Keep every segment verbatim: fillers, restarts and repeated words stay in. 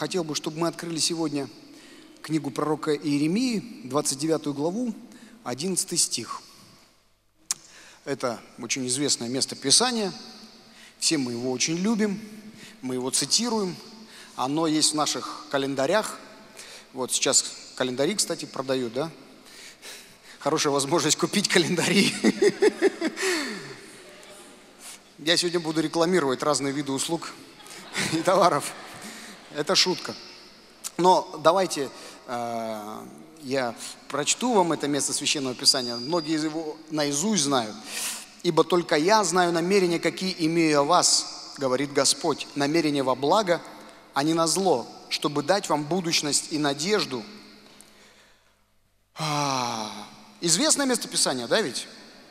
хотел бы, чтобы мы открыли сегодня книгу пророка Иеремии, двадцать девятую главу, одиннадцатый стих. Это очень известное место Писания. Все мы его очень любим, мы его цитируем. Оно есть в наших календарях. Вот сейчас календари, кстати, продают, да? Хорошая возможность купить календари. Я сегодня буду рекламировать разные виды услуг и товаров. Это шутка. Но давайте э, я прочту вам это место Священного Писания. Многие из его наизусть знают. «Ибо только я знаю намерения, какие имею о вас, говорит Господь, намерения во благо, а не на зло, чтобы дать вам будущность и надежду». А, известное место Писания, да ведь?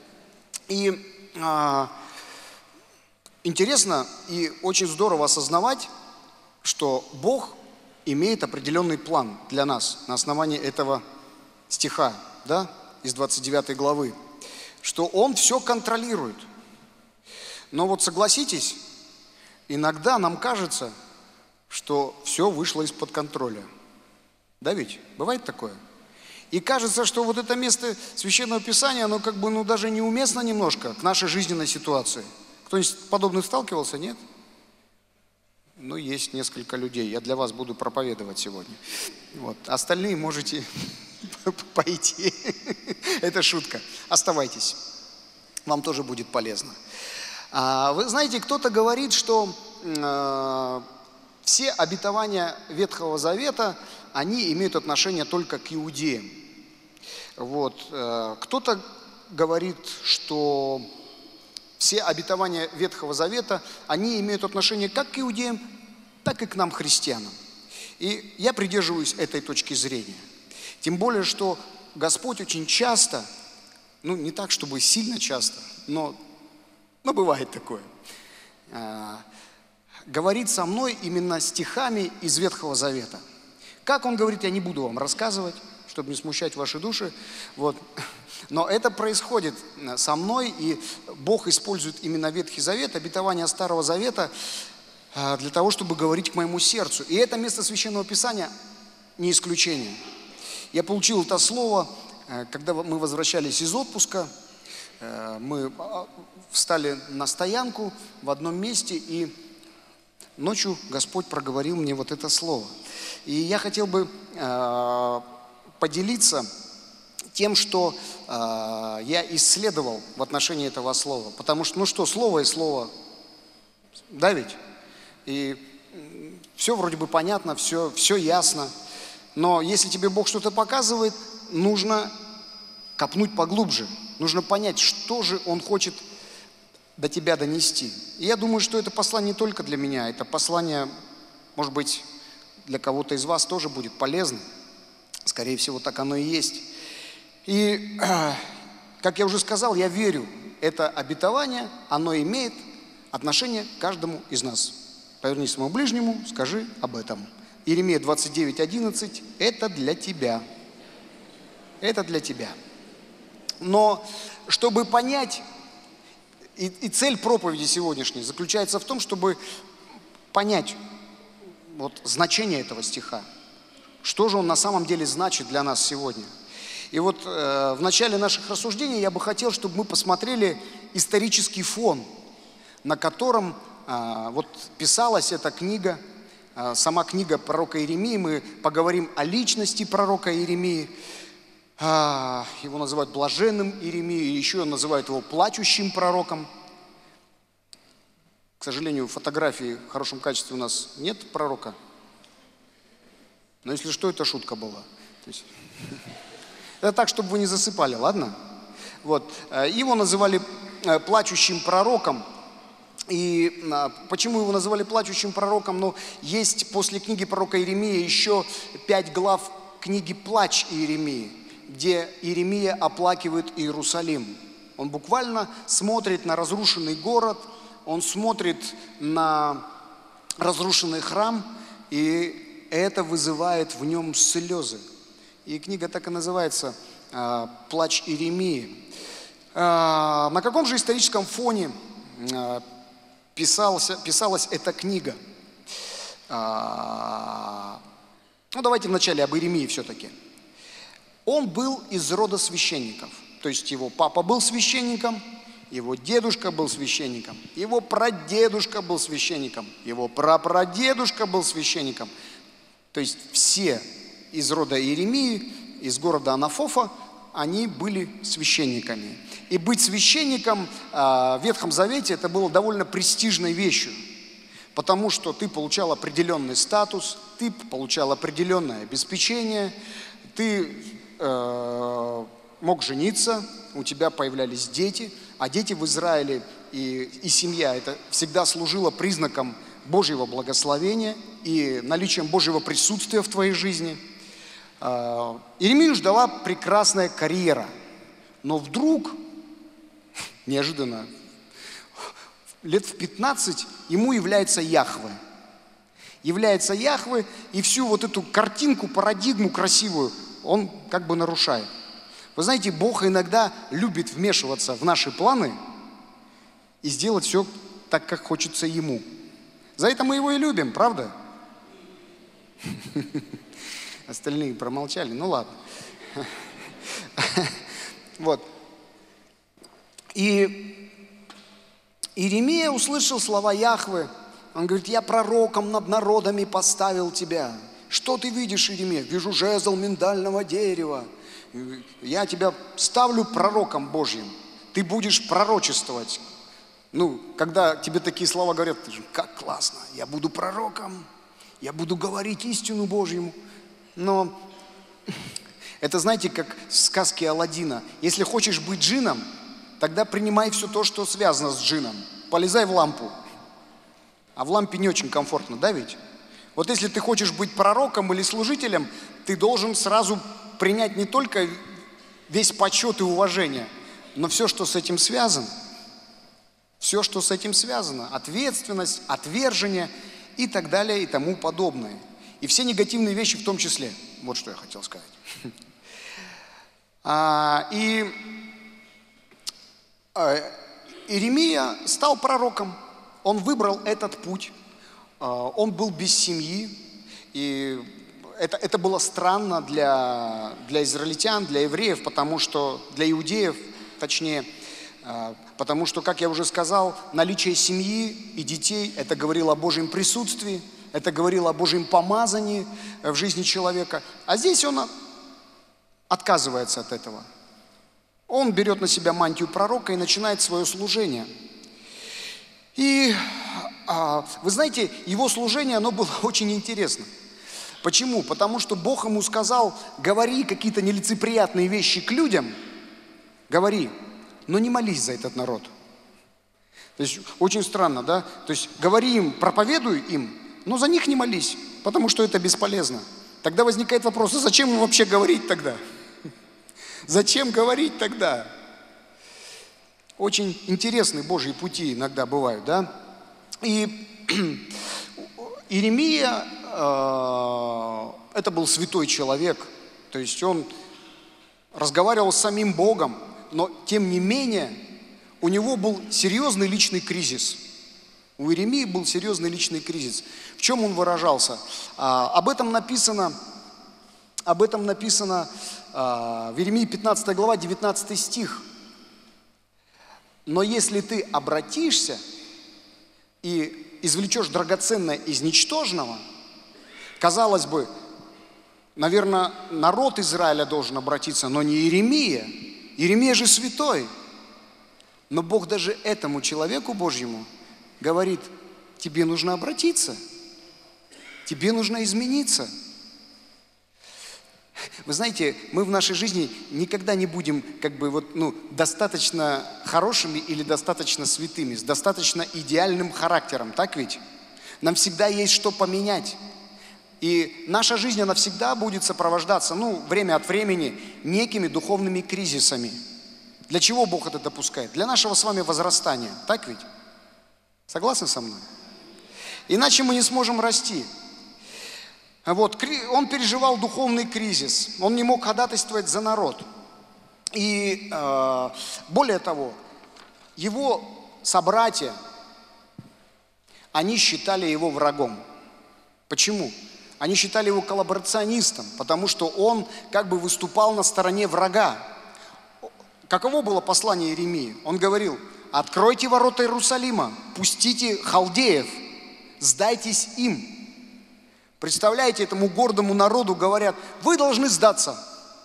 И а, интересно и очень здорово осознавать, что Бог имеет определенный план для нас на основании этого стиха, да, из двадцать девятой главы, что Он все контролирует. Но вот согласитесь, иногда нам кажется, что все вышло из-под контроля. Да ведь? Бывает такое? И кажется, что вот это место Священного Писания, оно как бы, ну, даже неуместно немножко к нашей жизненной ситуации. Кто-нибудь с подобным сталкивался, нет? Ну, есть несколько людей. Я для вас буду проповедовать сегодня. Вот. Остальные можете пойти. Это шутка. Оставайтесь. Вам тоже будет полезно. Вы знаете, кто-то говорит, что э, все обетования Ветхого Завета, они имеют отношение только к иудеям. Вот. Э, кто-то говорит, что все обетования Ветхого Завета, они имеют отношение как к иудеям, так и к нам, христианам. И я придерживаюсь этой точки зрения. Тем более, что Господь очень часто, ну не так, чтобы сильно часто, но, но бывает такое, э, говорит со мной именно стихами из Ветхого Завета. Как Он говорит, я не буду вам рассказывать, чтобы не смущать ваши души. Вот. Но это происходит со мной, и Бог использует именно Ветхий Завет, обетования Старого Завета, для того, чтобы говорить к моему сердцу. И это место Священного Писания не исключение. Я получил это слово, когда мы возвращались из отпуска. Мы встали на стоянку в одном месте, и ночью Господь проговорил мне вот это слово. И я хотел бы поделиться тем, что э, я исследовал в отношении этого слова. Потому что, ну что, слово и слово, да ведь? И все вроде бы понятно, все, все ясно. Но если тебе Бог что-то показывает, нужно копнуть поглубже. Нужно понять, что же Он хочет до тебя донести. И я думаю, что это послание не только для меня. Это послание, может быть, для кого-то из вас тоже будет полезно. Скорее всего, так оно и есть. И, как я уже сказал, я верю, это обетование, оно имеет отношение к каждому из нас. Повернись к своему ближнему, скажи об этом. Иеремия двадцать девять одиннадцать, это для тебя. Это для тебя. Но чтобы понять, и, и цель проповеди сегодняшней заключается в том, чтобы понять вот, значение этого стиха. Что же он на самом деле значит для нас сегодня? И вот э, в начале наших рассуждений я бы хотел, чтобы мы посмотрели исторический фон, на котором э, вот писалась эта книга, э, сама книга пророка Иеремии. Мы поговорим о личности пророка Иеремии. Э, его называют блаженным Иеремией, еще называют его плачущим пророком. К сожалению, фотографии в хорошем качестве у нас нет пророка. Но если что, это шутка была. То есть... Это так, чтобы вы не засыпали, ладно? Вот. Его называли плачущим пророком. И почему его называли плачущим пророком? Ну, есть после книги пророка Иеремии еще пять глав книги «Плач Иеремии», где Иеремия оплакивает Иерусалим. Он буквально смотрит на разрушенный город, он смотрит на разрушенный храм, и это вызывает в нем слезы. И книга так и называется «Плач Иеремии». На каком же историческом фоне писался, писалась эта книга? А, ну, давайте вначале об Иеремии все-таки. Он был из рода священников. То есть его папа был священником, его дедушка был священником, его прадедушка был священником, его прапрадедушка был священником. То есть все из рода Иеремии, из города Анафофа, они были священниками. И быть священником в Ветхом Завете это было довольно престижной вещью, потому что ты получал определенный статус, ты получал определенное обеспечение, ты э, мог жениться, у тебя появлялись дети, а дети в Израиле и, и семья это всегда служило признаком Божьего благословения и наличием Божьего присутствия в твоей жизни. Иеремию ждала прекрасная карьера, но вдруг, неожиданно, лет в пятнадцать ему является Яхве. Является Яхве, и всю вот эту картинку, парадигму красивую он как бы нарушает. Вы знаете, Бог иногда любит вмешиваться в наши планы и сделать все так, как хочется Ему. За это мы Его и любим, правда? Остальные промолчали, ну ладно. Вот. И Иеремия услышал слова Яхве. Он говорит: я пророком над народами поставил тебя. Что ты видишь, Иеремия? Вижу жезл миндального дерева. Я тебя ставлю пророком Божьим. Ты будешь пророчествовать. Ну, когда тебе такие слова говорят, ты же, как классно, я буду пророком, я буду говорить истину Божьему. Но это, знаете, как в сказке Аладдина. Если хочешь быть джинном, тогда принимай все то, что связано с джинном. Полезай в лампу. А в лампе не очень комфортно, да ведь? Вот если ты хочешь быть пророком или служителем, ты должен сразу принять не только весь почет и уважение, но все, что с этим связано. Все, что с этим связано. Ответственность, отвержение и так далее и тому подобное. И все негативные вещи в том числе. Вот что я хотел сказать. И Иеремия стал пророком. Он выбрал этот путь. Он был без семьи. И это, это было странно для, для израильтян, для евреев, потому что для иудеев, точнее, потому что, как я уже сказал, наличие семьи и детей, это говорило о Божьем присутствии, это говорило о Божьем помазании в жизни человека. А здесь он отказывается от этого. Он берет на себя мантию пророка и начинает свое служение. И вы знаете, его служение, оно было очень интересно. Почему? Потому что Бог ему сказал: говори какие-то нелицеприятные вещи к людям, говори, но не молись за этот народ. То есть очень странно, да? То есть говори им, проповедуй им, но за них не молись, потому что это бесполезно. Тогда возникает вопрос: а зачем им вообще говорить тогда? Зачем говорить тогда? Очень интересные Божьи пути иногда бывают, да? И Иеремия, э, это был святой человек, то есть он разговаривал с самим Богом, но тем не менее у него был серьезный личный кризис. У Иеремии был серьезный личный кризис. В чем он выражался? А, об этом написано, об этом написано а, в Иеремии пятнадцатой глава, девятнадцатый стих. Но если ты обратишься и извлечешь драгоценное из ничтожного, казалось бы, наверное, народ Израиля должен обратиться, но не Иеремия. Иеремия же святой. Но Бог даже этому человеку Божьему говорит: тебе нужно обратиться, тебе нужно измениться. Вы знаете, мы в нашей жизни никогда не будем как бы вот, ну, достаточно хорошими или достаточно святыми, с достаточно идеальным характером, так ведь? Нам всегда есть что поменять. И наша жизнь, она всегда будет сопровождаться, ну, время от времени, некими духовными кризисами. Для чего Бог это допускает? Для нашего с вами возрастания, так ведь? Согласны со мной? Иначе мы не сможем расти. Вот, он переживал духовный кризис, он не мог ходатайствовать за народ. И э, более того, его собратья, они считали его врагом. Почему? Они считали его коллаборационистом, потому что он как бы выступал на стороне врага. Каково было послание Иеремии? Он говорил: откройте ворота Иерусалима, пустите халдеев, сдайтесь им. Представляете, этому гордому народу говорят: вы должны сдаться.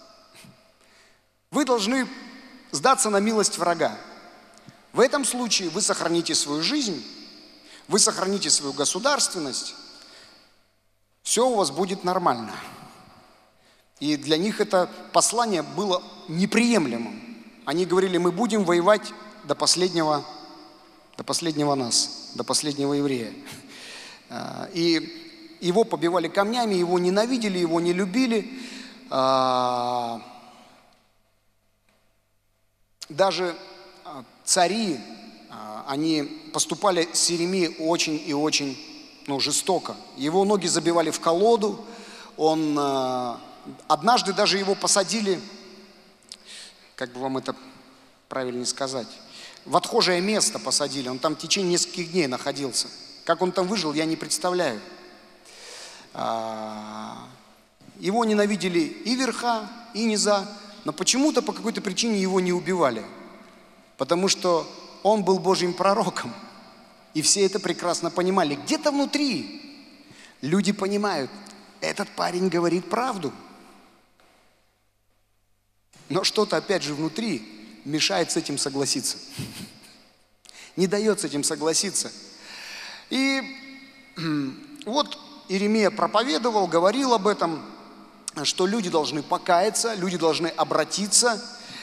Вы должны сдаться на милость врага. В этом случае вы сохраните свою жизнь, вы сохраните свою государственность, все у вас будет нормально. И для них это послание было неприемлемым. Они говорили: мы будем воевать до последнего, до последнего нас, до последнего еврея. И его побивали камнями, его ненавидели, его не любили. Даже цари, они поступали с Иеремией очень и очень ну, жестоко. Его ноги забивали в колоду. Он, однажды даже его посадили, как бы вам это правильнее сказать, в отхожее место посадили. Он там в течение нескольких дней находился. Как он там выжил, я не представляю. Его ненавидели и верха, и низа, но почему-то по какой-то причине его не убивали. Потому что он был Божьим пророком. И все это прекрасно понимали. Где-то внутри люди понимают: этот парень говорит правду. Но что-то опять же внутри мешает с этим согласиться. Не дает с этим согласиться. И вот Иеремия проповедовал, говорил об этом, что люди должны покаяться, люди должны обратиться,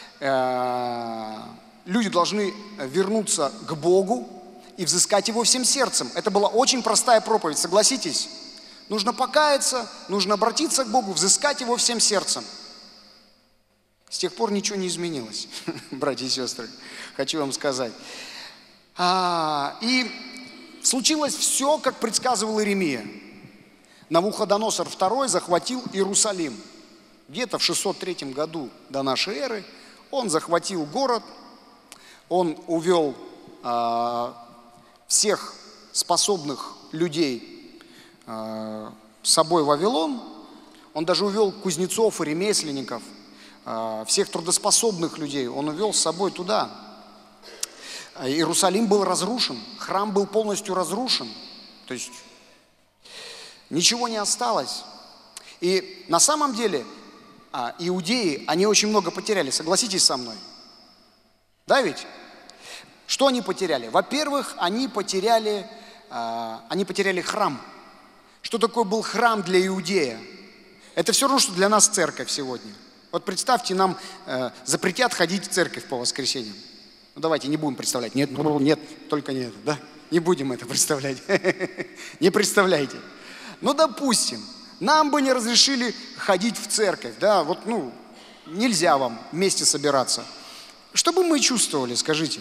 люди должны вернуться к Богу и взыскать Его всем сердцем. Это была очень простая проповедь, согласитесь? Нужно покаяться, нужно обратиться к Богу, взыскать Его всем сердцем. С тех пор ничего не изменилось, братья и сестры, хочу вам сказать. А, и случилось все, как предсказывал Иеремия. Навуходоносор второй захватил Иерусалим. Где-то в шестьсот третьем году до нашей эры он захватил город, он увел а, всех способных людей а, с собой в Вавилон, он даже увел кузнецов и ремесленников, а, всех трудоспособных людей, он увел с собой туда. Иерусалим был разрушен, храм был полностью разрушен, то есть ничего не осталось. И на самом деле иудеи, они очень много потеряли, согласитесь со мной? Да ведь? Что они потеряли? Во-первых, они потеряли, они потеряли храм. Что такое был храм для иудея? Это все равно, что для нас церковь сегодня. Вот представьте, нам запретят ходить в церковь по воскресеньям. Ну давайте не будем представлять. Нет, нет, только не это, да? Не будем это представлять. Не представляйте. Ну, допустим, нам бы не разрешили ходить в церковь, да, вот, ну, нельзя вам вместе собираться. Что бы мы чувствовали, скажите?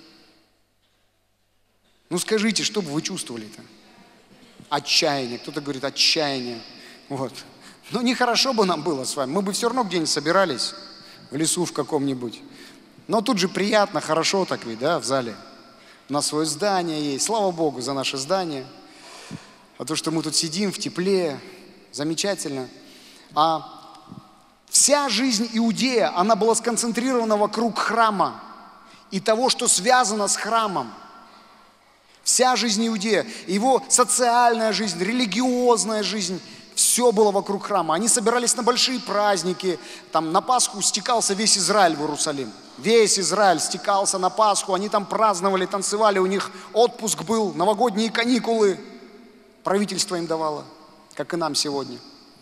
Ну, скажите, что бы вы чувствовали-то? Отчаяние, кто-то говорит отчаяние, вот. Ну, нехорошо бы нам было с вами, мы бы все равно где-нибудь собирались, в лесу в каком-нибудь. Но тут же приятно, хорошо так ведь, да, в зале. У нас свое здание есть, слава Богу за наше здание. А то, что мы тут сидим в тепле, замечательно. А вся жизнь Иудея, она была сконцентрирована вокруг храма и того, что связано с храмом. Вся жизнь Иудея, его социальная жизнь, религиозная жизнь, все было вокруг храма. Они собирались на большие праздники, там на Пасху стекался весь Израиль в Иерусалим. Весь Израиль стекался на Пасху, они там праздновали, танцевали, у них отпуск был, новогодние каникулы. Правительство им давало, как и нам сегодня.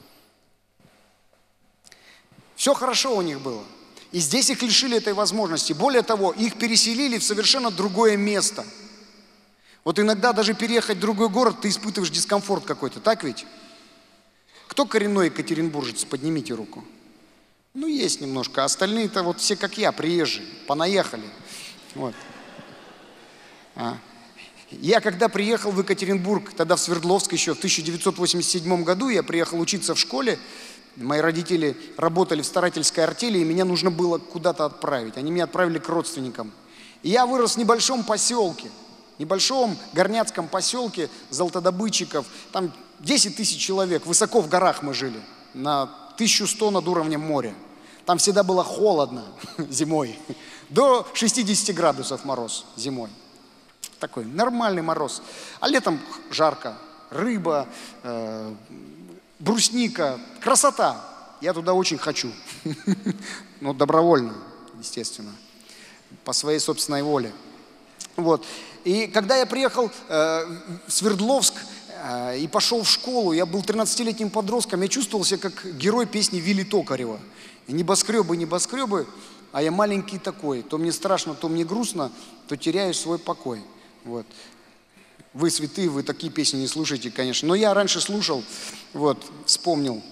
Все хорошо у них было. И здесь их лишили этой возможности. Более того, их переселили в совершенно другое место. Вот иногда даже переехать в другой город, ты испытываешь дискомфорт какой-то, так ведь? Кто коренной екатеринбуржец? Поднимите руку. Ну, есть немножко. Остальные-то вот все, как я, приезжие, понаехали. Вот. А. Я когда приехал в Екатеринбург, тогда в Свердловск еще в тысяча девятьсот восемьдесят седьмом году, я приехал учиться в школе, мои родители работали в старательской артели, и меня нужно было куда-то отправить. Они меня отправили к родственникам. И я вырос в небольшом поселке, небольшом горняцком поселке золотодобытчиков, там десять тысяч человек, высоко в горах мы жили, на тысячу сто над уровнем моря. Там всегда было холодно зимой, до шестидесяти градусов мороз зимой. Такой нормальный мороз. А летом жарко, рыба, э, брусника, красота. Я туда очень хочу, но добровольно, естественно, по своей собственной воле. Вот. И когда я приехал э, в Свердловск э, и пошел в школу, я был тринадцатилетним подростком, я чувствовал себя как герой песни Вилли Токарева. Небоскребы, небоскребы, а я маленький такой. То мне страшно, то мне грустно, то теряю свой покой. Вот. Вы святые, вы такие песни не слушаете, конечно. Но я раньше слушал, вот, вспомнил.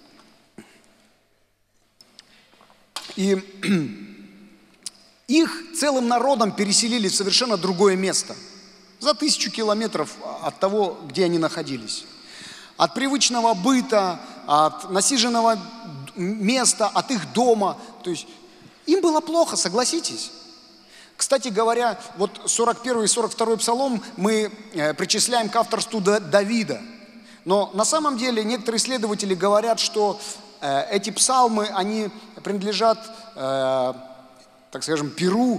И их целым народом переселили в совершенно другое место. За тысячу километров от того, где они находились. От привычного быта, от насиженного места, от их дома. То есть им было плохо, согласитесь. Кстати говоря, вот сорок первый и сорок второй псалом мы причисляем к авторству Давида. Но на самом деле некоторые исследователи говорят, что эти псалмы, они принадлежат, так скажем, перу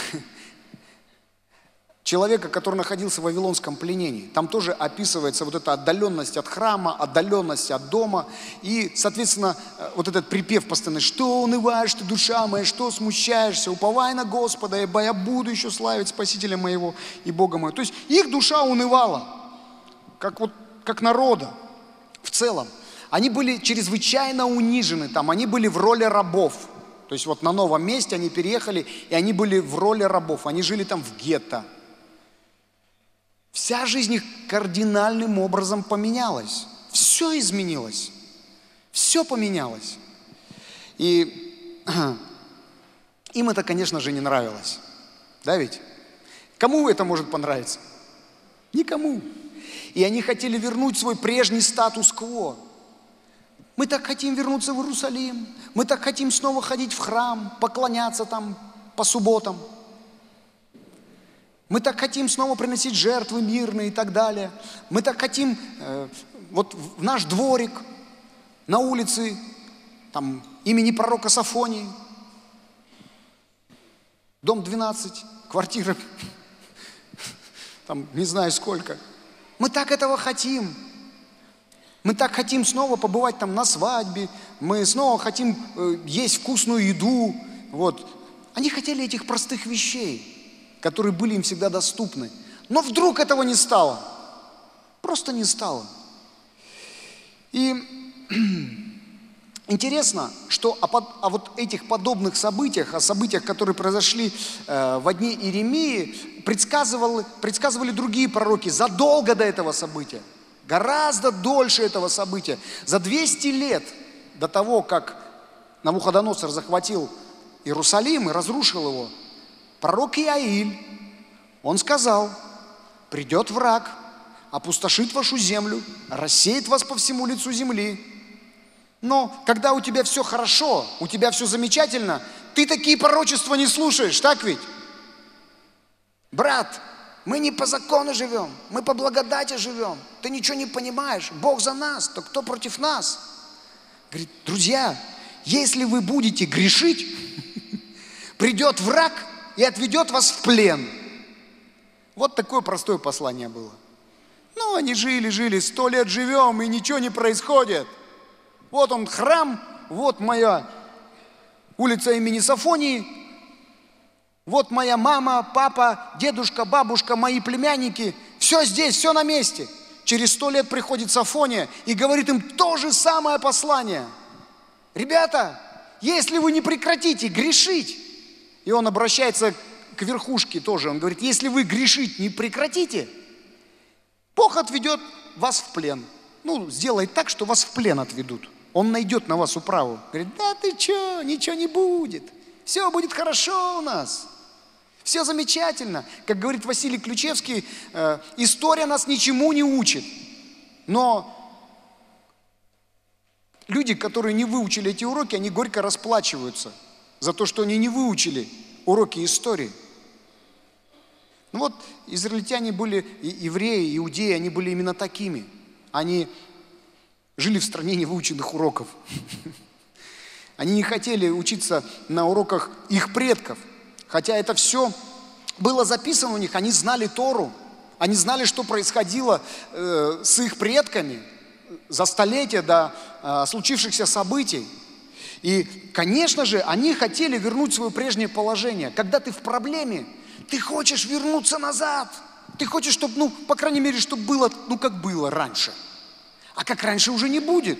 человека, который находился в вавилонском пленении. Там тоже описывается вот эта отдаленность от храма, отдаленность от дома. И, соответственно, вот этот припев постоянный: «Что унываешь ты, душа моя, что смущаешься? Уповай на Господа, ибо я буду еще славить Спасителя моего и Бога моего». То есть их душа унывала, как, вот, как народа в целом. Они были чрезвычайно унижены там, они были в роли рабов. То есть вот на новом месте они переехали, и они были в роли рабов. Они жили там в гетто. Вся жизнь их кардинальным образом поменялась. Все изменилось. Все поменялось. И им это, конечно же, не нравилось. Да ведь? Кому это может понравиться? Никому. И они хотели вернуть свой прежний статус-кво. Мы так хотим вернуться в Иерусалим. Мы так хотим снова ходить в храм, поклоняться там по субботам. Мы так хотим снова приносить жертвы мирные и так далее. Мы так хотим э, вот в наш дворик на улице там, имени пророка Сафонии, дом двенадцать, квартира, там не знаю сколько. Мы так этого хотим. Мы так хотим снова побывать там на свадьбе. Мы снова хотим э, есть вкусную еду. Вот. Они хотели этих простых вещей, которые были им всегда доступны. Но вдруг этого не стало. Просто не стало. И интересно, что о, о вот этих подобных событиях, о событиях, которые произошли э, во дни Иеремии, предсказывали, предсказывали другие пророки задолго до этого события. Гораздо дольше этого события. За двести лет до того, как Навуходоносор захватил Иерусалим и разрушил его, пророк Иаиль, он сказал: придет враг, опустошит вашу землю, рассеет вас по всему лицу земли. Но когда у тебя все хорошо, у тебя все замечательно, ты такие пророчества не слушаешь, так ведь? Брат, мы не по закону живем, мы по благодати живем. Ты ничего не понимаешь, Бог за нас, то кто против нас? Говорит: друзья, если вы будете грешить, придет враг и отведет вас в плен. Вот такое простое послание было. Ну, они жили, жили, сто лет живем, и ничего не происходит. Вот он храм, вот моя улица имени Сафонии, вот моя мама, папа, дедушка, бабушка, мои племянники. Все здесь, все на месте. Через сто лет приходит Сафония и говорит им то же самое послание. Ребята, если вы не прекратите грешить, и он обращается к верхушке тоже, он говорит: если вы грешить не прекратите, Бог отведет вас в плен. Ну, сделает так, что вас в плен отведут. Он найдет на вас управу. Говорит: да ты что, ничего не будет. Все будет хорошо у нас. Все замечательно. Как говорит Василий Ключевский, э, история нас ничему не учит. Но люди, которые не выучили эти уроки, они горько расплачиваются за то, что они не выучили уроки истории. Ну вот, израильтяне были, евреи, иудеи, они были именно такими. они жили в стране невыученных уроков. Они не хотели учиться на уроках их предков. Хотя это все было записано у них, они знали Тору. Они знали, что происходило э, с их предками за столетия до э, случившихся событий. И, конечно же, они хотели вернуть свое прежнее положение. Когда ты в проблеме, ты хочешь вернуться назад. Ты хочешь, чтобы, ну, по крайней мере, чтобы было, ну, как было раньше. А как раньше уже не будет.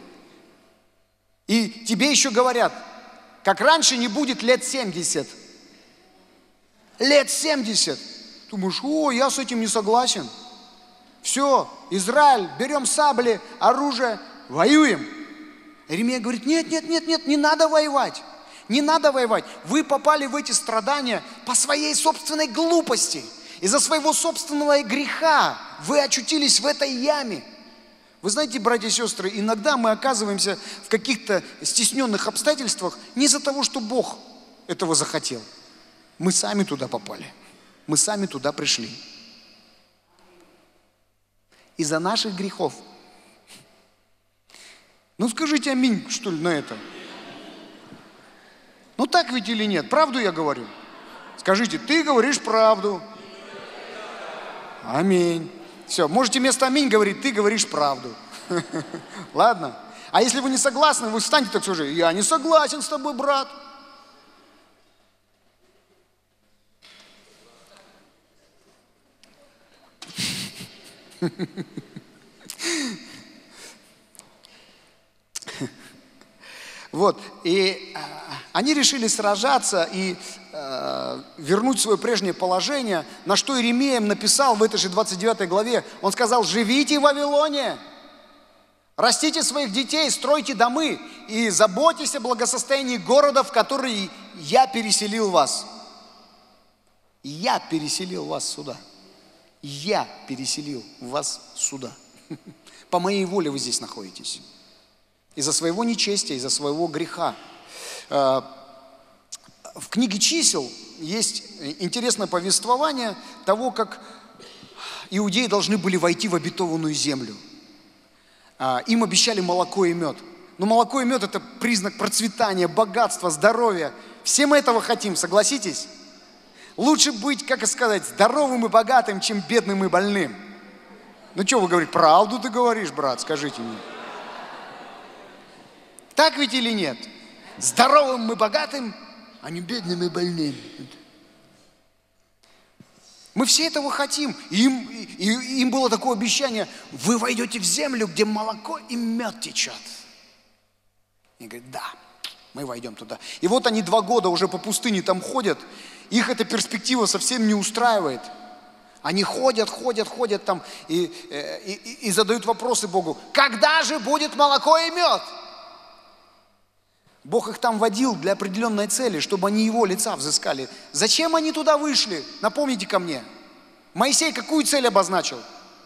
И тебе еще говорят, как раньше не будет лет семьдесят. Лет семьдесят. Думаешь, о, я с этим не согласен. Все, Израиль, берем сабли, оружие, воюем. Иеремия говорит, нет, нет, нет, нет, не надо воевать. Не надо воевать. Вы попали в эти страдания по своей собственной глупости. Из-за своего собственного греха вы очутились в этой яме. Вы знаете, братья и сестры, иногда мы оказываемся в каких-то стесненных обстоятельствах не из-за того, что Бог этого захотел. Мы сами туда попали. Мы сами туда пришли. Из-за наших грехов. Ну скажите аминь, что ли, на это? Ну так ведь или нет? Правду я говорю? Скажите, ты говоришь правду. Аминь. Все, можете вместо аминь говорить, ты говоришь правду. Ладно? А если вы не согласны, вы встаньте так скажите, я не согласен с тобой, брат. Вот, и э, они решили сражаться и э, вернуть свое прежнее положение, на что Иеремия им написал в этой же двадцать девятой главе. Он сказал, живите в Вавилоне, растите своих детей, стройте домы и заботьтесь о благосостоянии города, в который я переселил вас. Я переселил вас сюда. Я переселил вас сюда. По моей воле вы здесь находитесь. Из-за своего нечестия, из-за своего греха. В книге «Чисел» есть интересное повествование того, как иудеи должны были войти в обетованную землю. Им обещали молоко и мед. Но молоко и мед – это признак процветания, богатства, здоровья. Все мы этого хотим, согласитесь? Лучше быть, как сказать, здоровым и богатым, чем бедным и больным. Ну что вы говорите, правду ты говоришь, брат, скажите мне. Так ведь или нет? Здоровым и богатым, а не бедным и больным. Мы все этого хотим. Им, и, им было такое обещание, вы войдете в землю, где молоко и мед течет. И говорят, да, мы войдем туда. И вот они два года уже по пустыне там ходят, их эта перспектива совсем не устраивает. Они ходят, ходят, ходят там и, и, и, и задают вопросы Богу, когда же будет молоко и мед? Бог их там водил для определенной цели, чтобы они Его лица взыскали. Зачем они туда вышли? Напомните ко мне. Моисей какую цель обозначил?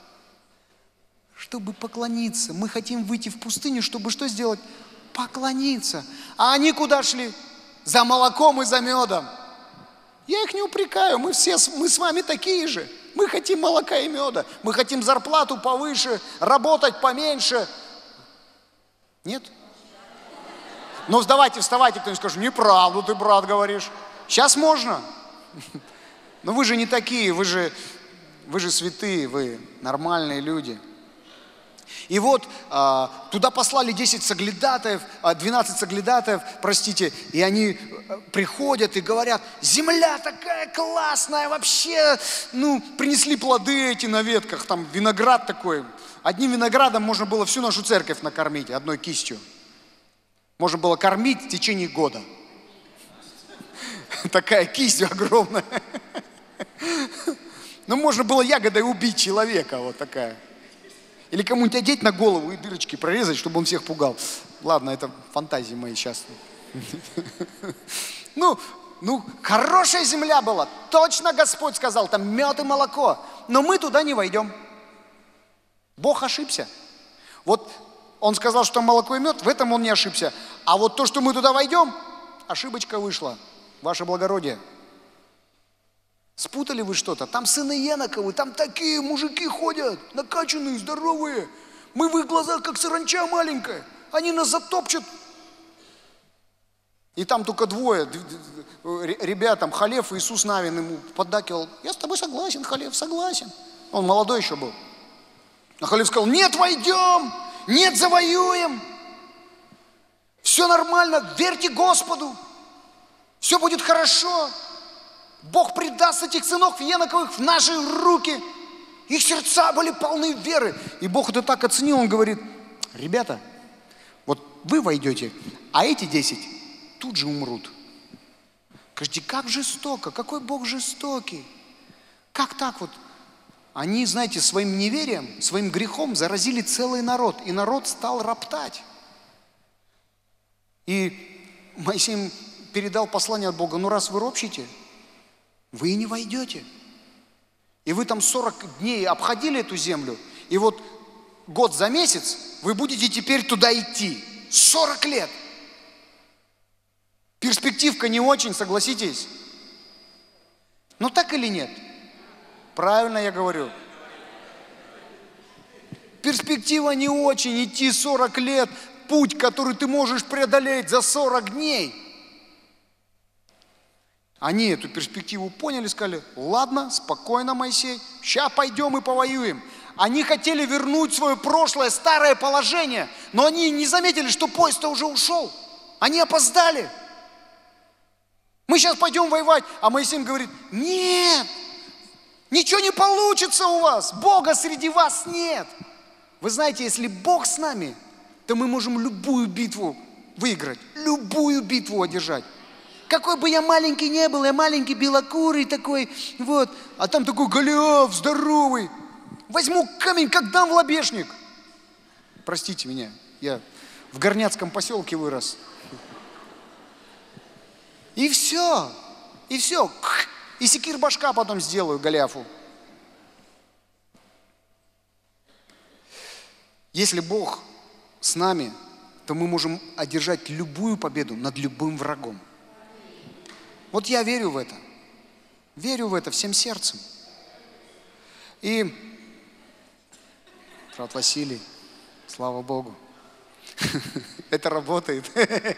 Чтобы поклониться. Мы хотим выйти в пустыню, чтобы что сделать? Поклониться. А они куда шли? За молоком и за медом. Я их не упрекаю, мы все мы с вами такие же. Мы хотим молока и меда. Мы хотим зарплату повыше, работать поменьше. Нет? Ну, давайте, вставайте, кто-нибудь скажет, неправду ты, брат, говоришь. Сейчас можно. Но вы же не такие, вы же, вы же святые, вы нормальные люди. И вот а, туда послали десять соглядатаев, двенадцать соглядатаев, простите, и они приходят и говорят, земля такая классная, вообще, ну, принесли плоды эти на ветках, там виноград такой. Одним виноградом можно было всю нашу церковь накормить, одной кистью. Можно было кормить в течение года. Такая кисть огромная. Ну, можно было ягодой убить человека, вот такая. Или кому-нибудь одеть на голову и дырочки прорезать, чтобы он всех пугал. Ладно, это фантазии мои сейчас. Ну, ну, хорошая земля была. Точно Господь сказал, там мед и молоко. Но мы туда не войдем. Бог ошибся. Вот Он сказал, что там молоко и мед, в этом Он не ошибся. А вот то, что мы туда войдем, ошибочка вышла. Ваше благородие. Спутали вы что-то? Там сыны Еноковы, там такие мужики ходят, накачанные, здоровые. Мы в их глазах, как саранча маленькая. Они нас затопчут. И там только двое, ребятам, Халев и Иисус Навин ему поддакивал. Я с тобой согласен, Халев, согласен. Он молодой еще был. А Халев сказал, нет, войдем, нет, завоюем. Все нормально, верьте Господу. Все будет хорошо. Бог предаст этих сынов Еноковых в наши руки. Их сердца были полны веры. И Бог это так оценил, Он говорит, ребята, вот вы войдете, а эти десять тут же умрут. Скажите, как жестоко, какой Бог жестокий. Как так вот? Они, знаете, своим неверием, своим грехом заразили целый народ. И народ стал роптать. И Моисей передал послание от Бога, ну раз вы ропщите, вы и не войдете. И вы там сорок дней обходили эту землю, и вот год за месяц вы будете теперь туда идти. сорок лет. Перспективка не очень, согласитесь? Ну так или нет? Правильно я говорю. Перспектива не очень, идти сорок лет, путь, который ты можешь преодолеть за сорок дней. Они эту перспективу поняли, сказали, ладно, спокойно, Моисей, сейчас пойдем и повоюем. Они хотели вернуть свое прошлое, старое положение, но они не заметили, что поезд-то уже ушел. Они опоздали. Мы сейчас пойдем воевать, а Моисей им говорит, нет, ничего не получится у вас, Бога среди вас нет. Вы знаете, если Бог с нами, то мы можем любую битву выиграть, любую битву одержать. Какой бы я маленький не был, я маленький белокурый такой, вот, а там такой Голиаф здоровый. Возьму камень, как дам в лобешник. Простите меня, я в Горняцком поселке вырос. И все, и все. И секир башка потом сделаю Голиафу. Если Бог с нами, то мы можем одержать любую победу над любым врагом. Вот я верю в это. Верю в это всем сердцем. И, брат Василий, слава Богу, это работает.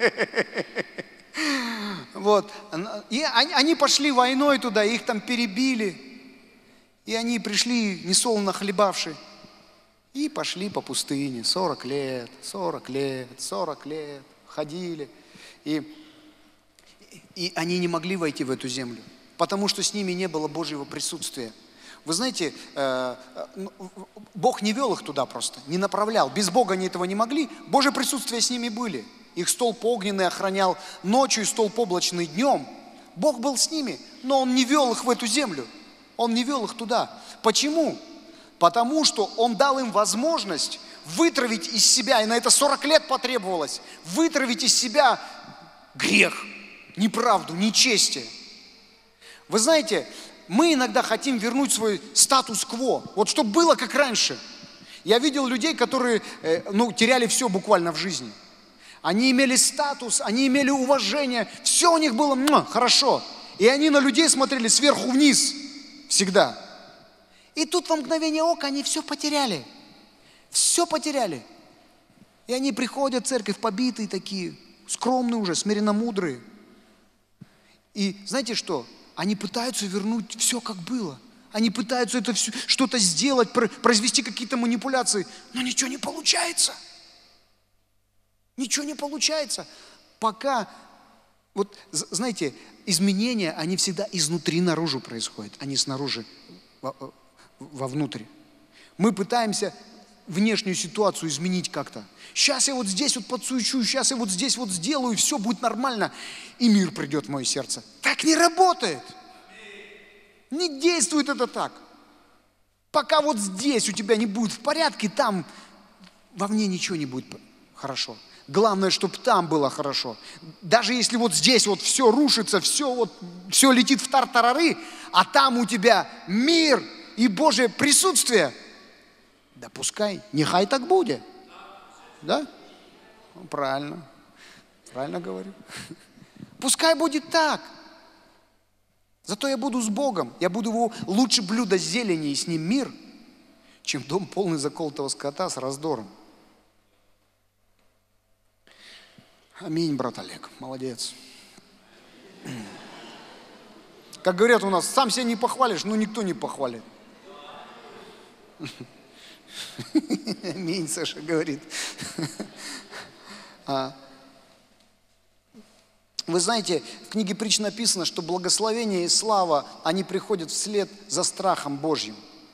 Вот. И они пошли войной туда, их там перебили. И они пришли, несолоно хлебавши. И пошли по пустыне. сорок лет, сорок лет, сорок лет. Ходили. И, и они не могли войти в эту землю, потому что с ними не было Божьего присутствия. Вы знаете, Бог не вел их туда просто, не направлял. Без Бога они этого не могли. Божье присутствие с ними были. Их столб огненный охранял ночью и столб облачный днем. Бог был с ними, но Он не вел их в эту землю. Он не вел их туда. Почему? Потому что Он дал им возможность вытравить из себя, и на это сорок лет потребовалось, вытравить из себя грех, неправду, нечестие. Вы знаете, мы иногда хотим вернуть свой статус-кво, вот чтобы было как раньше. Я видел людей, которые ну, теряли все буквально в жизни. Они имели статус, они имели уважение, все у них было муа, хорошо. И они на людей смотрели сверху вниз всегда. И тут во мгновение ока они все потеряли. Все потеряли. И они приходят в церковь побитые такие, скромные уже, смиренно мудрые. И знаете что? Они пытаются вернуть все, как было. Они пытаются это все, что-то сделать, произвести какие-то манипуляции, но ничего не получается. Ничего не получается. Пока, вот знаете, изменения, они всегда изнутри наружу происходят, а не снаружи вовнутрь. Мы пытаемся внешнюю ситуацию изменить как-то. Сейчас я вот здесь вот подсуечу, сейчас я вот здесь вот сделаю, и все будет нормально, и мир придет в мое сердце. Так не работает. Не действует это так. Пока вот здесь у тебя не будет в порядке, там вовне ничего не будет хорошо. Главное, чтобы там было хорошо. Даже если вот здесь вот все рушится, все, вот, все летит в тартарары, а там у тебя мир и Божье присутствие, да пускай, нехай так будет. Да? Ну, правильно. Правильно говорю. Пускай будет так. Зато я буду с Богом. Я буду его лучше блюда зелени, и с ним мир. чем дом полный заколотого скота с раздором. Аминь, брат Олег, молодец. Как говорят у нас, сам себя не похвалишь, но никто не похвалит. Аминь, Саша говорит. Вы знаете, в книге притч написано, что благословение и слава, они приходят вслед за страхом Божьим.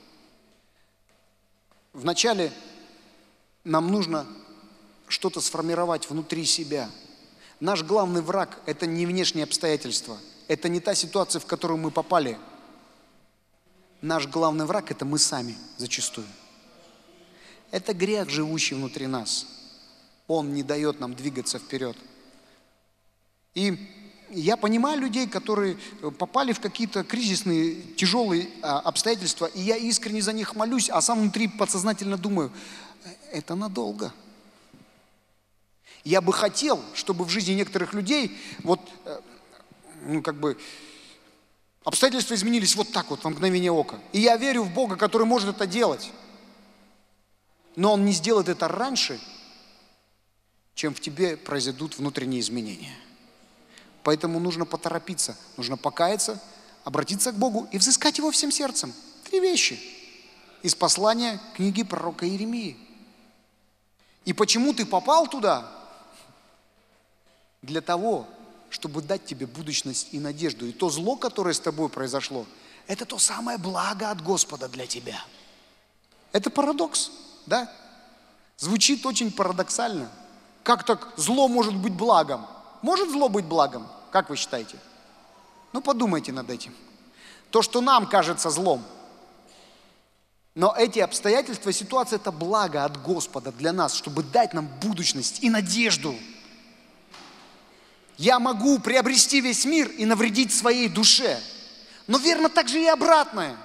Вначале нам нужно что-то сформировать внутри себя. Наш главный враг – это не внешние обстоятельства, это не та ситуация, в которую мы попали. Наш главный враг – это мы сами зачастую. Это грех, живущий внутри нас. Он не дает нам двигаться вперед. И я понимаю людей, которые попали в какие-то кризисные, тяжелые обстоятельства, и я искренне за них молюсь, а сам внутри подсознательно думаю, это надолго. Я бы хотел, чтобы в жизни некоторых людей вот, ну, как бы, обстоятельства изменились вот так вот, во мгновение ока. И я верю в Бога, который может это делать. Но Он не сделает это раньше, чем в тебе произойдут внутренние изменения. Поэтому нужно поторопиться, нужно покаяться, обратиться к Богу и взыскать Его всем сердцем. Три вещи из послания книги пророка Иеремии. И почему ты попал туда? Для того, чтобы дать тебе будущность и надежду. И то зло, которое с тобой произошло, это то самое благо от Господа для тебя. Это парадокс, да? Звучит очень парадоксально. Как так зло может быть благом? Может зло быть благом? Как вы считаете? Ну, подумайте над этим. То, что нам кажется злом. Но эти обстоятельства, ситуация – это благо от Господа для нас, чтобы дать нам будущность и надежду. Я могу приобрести весь мир и навредить своей душе. Но верно также и обратное.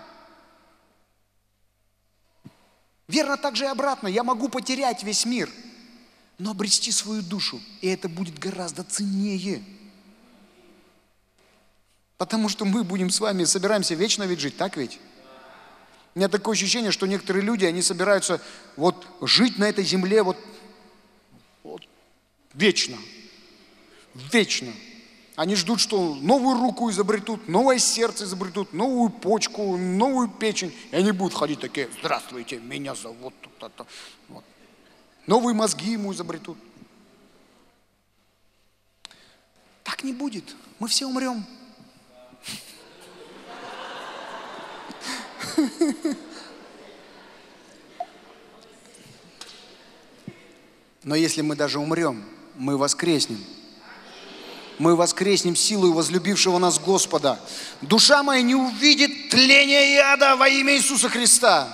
Верно также и обратное. Я могу потерять весь мир, но обрести свою душу. И это будет гораздо ценнее. Потому что мы будем с вами, собираемся вечно ведь жить, так ведь? У меня такое ощущение, что некоторые люди, они собираются вот жить на этой земле вот, вот вечно. Вечно. Они ждут, что новую руку изобретут, новое сердце изобретут, новую почку, новую печень. И они будут ходить такие, здравствуйте, меня зовут. Вот. Новые мозги ему изобретут. Так не будет. Мы все умрем. Но если мы даже умрем, мы воскреснем. Мы воскреснем силою возлюбившего нас Господа. Душа моя не увидит тления и ада во имя Иисуса Христа.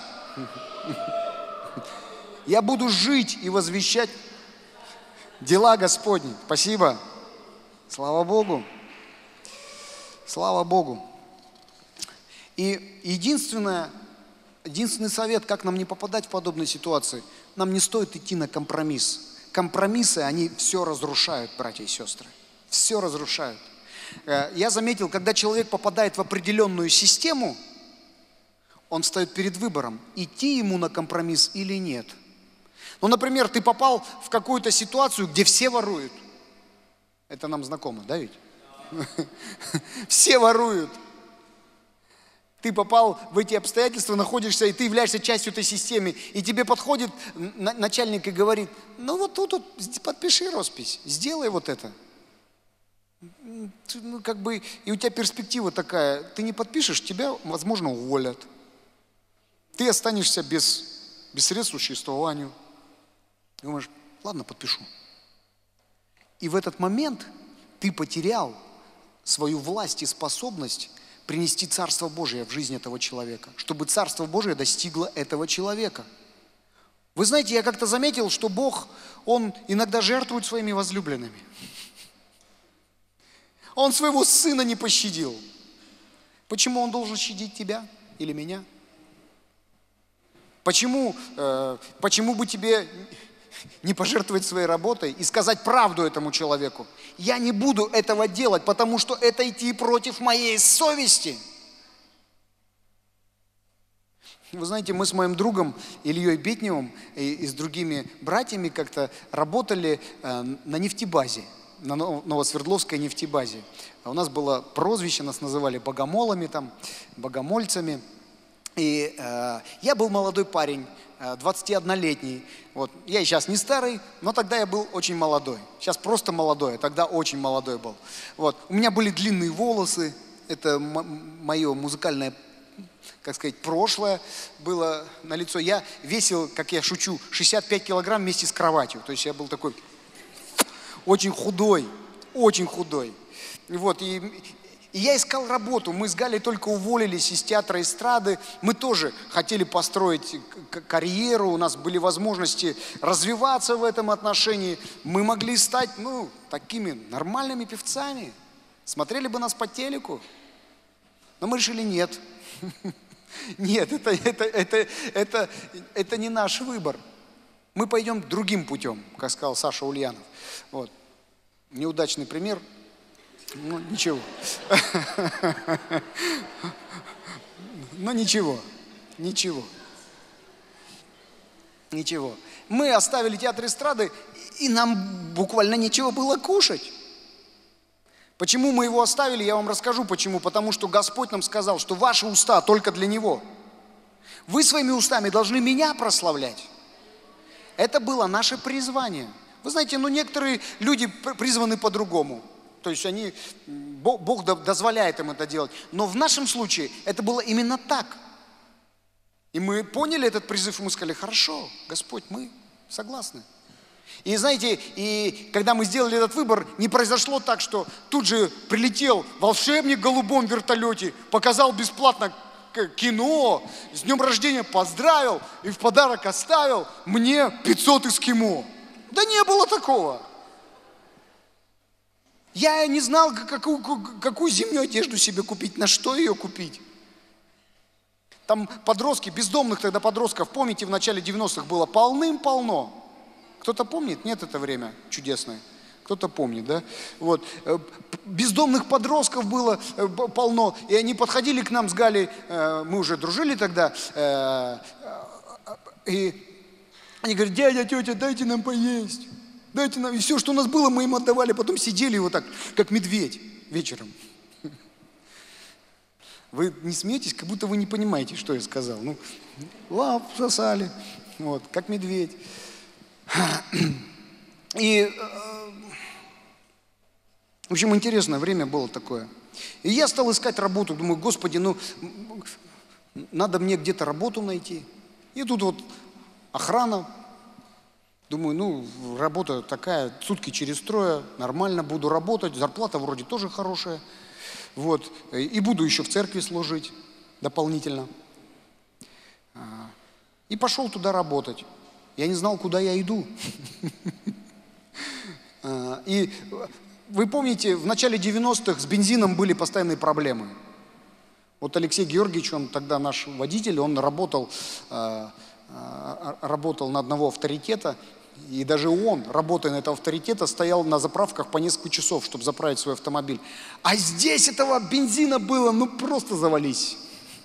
Я буду жить и возвещать дела Господни. Спасибо. Слава Богу. Слава Богу. И единственное, единственный совет, как нам не попадать в подобные ситуации, нам не стоит идти на компромисс. Компромиссы, они все разрушают, братья и сестры. Все разрушают. Я заметил, когда человек попадает в определенную систему, он встает перед выбором, идти ему на компромисс или нет. Ну, например, ты попал в какую-то ситуацию, где все воруют. Это нам знакомо, да ведь? Все воруют. Ты попал в эти обстоятельства, находишься, и ты являешься частью этой системы. И тебе подходит начальник и говорит, ну вот тут вот, подпиши роспись, сделай вот это. Ну, как бы, и у тебя перспектива такая, ты не подпишешь, тебя, возможно, уволят. Ты останешься без, без средств к существованию. Думаешь, ладно, подпишу. И в этот момент ты потерял свою власть и способность принести Царство Божие в жизнь этого человека, чтобы Царство Божие достигло этого человека. Вы знаете, я как-то заметил, что Бог, Он иногда жертвует своими возлюбленными. Он своего сына не пощадил. Почему Он должен щадить тебя или меня? Почему, э, почему бы тебе не пожертвовать своей работой и сказать правду этому человеку? Я не буду этого делать, потому что это идти против моей совести. Вы знаете, мы с моим другом Ильей Бетневым и, и с другими братьями как-то работали э, на нефтебазе, на Новосвердловской нефтебазе. А у нас было прозвище, нас называли богомолами, там, богомольцами. И э, я был молодой парень, э, двадцатиоднолетний. Вот. Я и сейчас не старый, но тогда я был очень молодой. Сейчас просто молодой, а тогда очень молодой был. Вот. У меня были длинные волосы, это мое музыкальное, как сказать, прошлое было на лицо. Я весил, как я шучу, шестьдесят пять килограмм вместе с кроватью. То есть я был такой очень худой, очень худой. Вот, и, и я искал работу. Мы с Галей только уволились из театра эстрады. Мы тоже хотели построить карьеру, у нас были возможности развиваться в этом отношении. Мы могли стать, ну, такими нормальными певцами. Смотрели бы нас по телеку. Но мы решили нет. Нет, это, это, это, это, это не наш выбор. Мы пойдем другим путем, как сказал Саша Ульянов. Вот. Неудачный пример. Ну, ничего. Но ничего. Ничего. Ничего. Мы оставили театр эстрады, и нам буквально нечего было кушать. Почему мы его оставили, я вам расскажу почему. Потому что Господь нам сказал, что ваши уста только для Него. Вы своими устами должны меня прославлять. Это было наше призвание. Вы знаете, ну некоторые люди призваны по-другому. То есть они, Бог, Бог дозволяет им это делать. Но в нашем случае это было именно так. И мы поняли этот призыв, и мы сказали, хорошо, Господь, мы согласны. И знаете, и когда мы сделали этот выбор, не произошло так, что тут же прилетел волшебник в голубом вертолете, показал бесплатно кино, с днем рождения поздравил и в подарок оставил мне пятьсот эскимо. Да не было такого. Я не знал, какую, какую зимнюю одежду себе купить, на что ее купить. Там подростки, бездомных тогда подростков, помните, в начале девяностых было полным-полно. Кто-то помнит? Нет, это время чудесное. Кто-то помнит, да? Вот. Бездомных подростков было полно, и они подходили к нам с Галей, мы уже дружили тогда, и они говорят, дядя, тетя, дайте нам поесть, дайте нам. И все, что у нас было, мы им отдавали, потом сидели вот так, как медведь вечером. Вы не смеетесь, как будто вы не понимаете, что я сказал. Ну, лап сосали, вот, как медведь. И, в общем, интересное время было такое. И я стал искать работу, думаю, Господи, ну, надо мне где-то работу найти. И тут вот охрана, думаю, ну, работа такая, сутки через трое, нормально буду работать, зарплата вроде тоже хорошая. Вот, и буду еще в церкви служить дополнительно. И пошел туда работать. Я не знал, куда я иду. И вы помните, в начале девяностых с бензином были постоянные проблемы. Вот Алексей Георгиевич, он тогда наш водитель, он работал, работал на одного авторитета. И даже он, работая на этого авторитета, стоял на заправках по несколько часов, чтобы заправить свой автомобиль. А здесь этого бензина было, ну просто завались.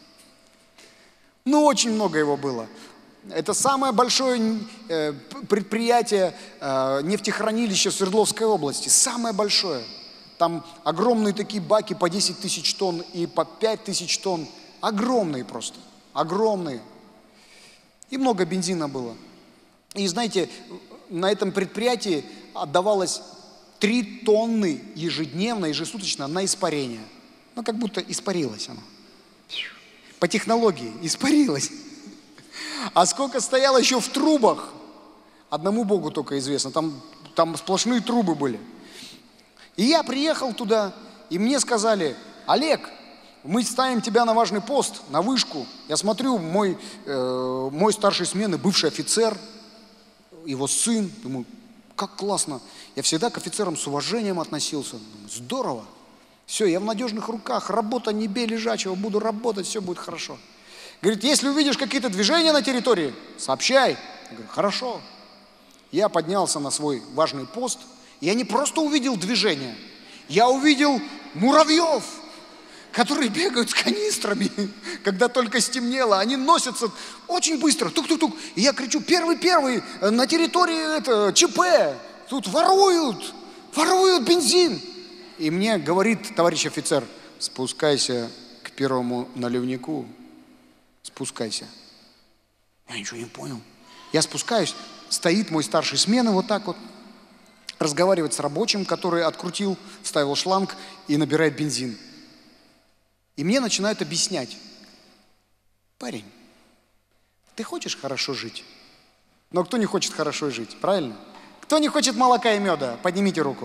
Ну очень много его было. Это самое большое э, предприятие, э, нефтехранилище в Свердловской области. Самое большое. Там огромные такие баки по десять тысяч тонн и по пять тысяч тонн. Огромные просто. Огромные. И много бензина было. И знаете, на этом предприятии отдавалось три тонны ежедневно, ежесуточно на испарение. Ну, как будто испарилось оно. По технологии испарилось. А сколько стояло еще в трубах, одному Богу только известно. Там, там сплошные трубы были. И я приехал туда, и мне сказали, Олег, мы ставим тебя на важный пост, на вышку. Я смотрю, мой, э, мой старший смены, бывший офицер, его сын, думаю, как классно. Я всегда к офицерам с уважением относился. Думаю, здорово. Все, я в надежных руках, работа не бей лежачего, буду работать, все будет хорошо. Говорит, если увидишь какие-то движения на территории, сообщай. Я говорю, хорошо. Я поднялся на свой важный пост. Я не просто увидел движение, я увидел муравьев, которые бегают с канистрами, когда только стемнело. Они носятся очень быстро, тук-тук-тук. И я кричу: первый-первый, на территории это, ЧП, тут воруют, воруют бензин. И мне говорит товарищ офицер: спускайся к первому наливнику, спускайся. Я ничего не понял. Я спускаюсь, стоит мой старший смены вот так вот, разговаривает с рабочим, который открутил, вставил шланг и набирает бензин. И мне начинают объяснять: парень, ты хочешь хорошо жить? Но кто не хочет хорошо жить, правильно? Кто не хочет молока и меда? Поднимите руку.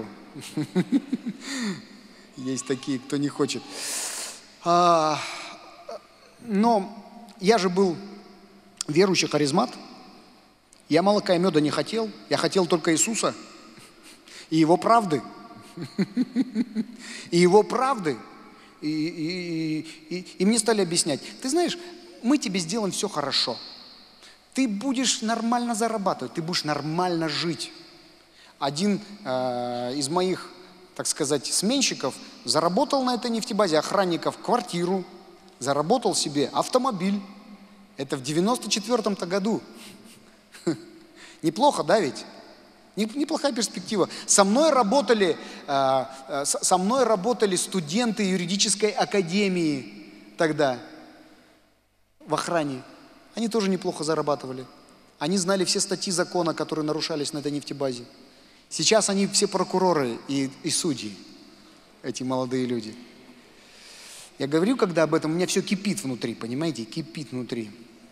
Есть такие, кто не хочет. А, но я же был верующий харизмат. Я молока и меда не хотел. Я хотел только Иисуса и Его правды. И Его правды. И, и, и, и мне стали объяснять: ты знаешь, мы тебе сделаем все хорошо. Ты будешь нормально зарабатывать, ты будешь нормально жить. Один э, из моих, так сказать, сменщиков заработал на этой нефтебазе охранников квартиру, заработал себе автомобиль. Это в девяносто четвёртом-то году. Неплохо, да ведь? Неплохая перспектива. Со мной работали, э, э, со мной работали студенты юридической академии тогда в охране. Они тоже неплохо зарабатывали. Они знали все статьи закона, которые нарушались на этой нефтебазе. Сейчас они все прокуроры и, и судьи, эти молодые люди. Я говорю, когда об этом, у меня все кипит внутри, понимаете, кипит внутри.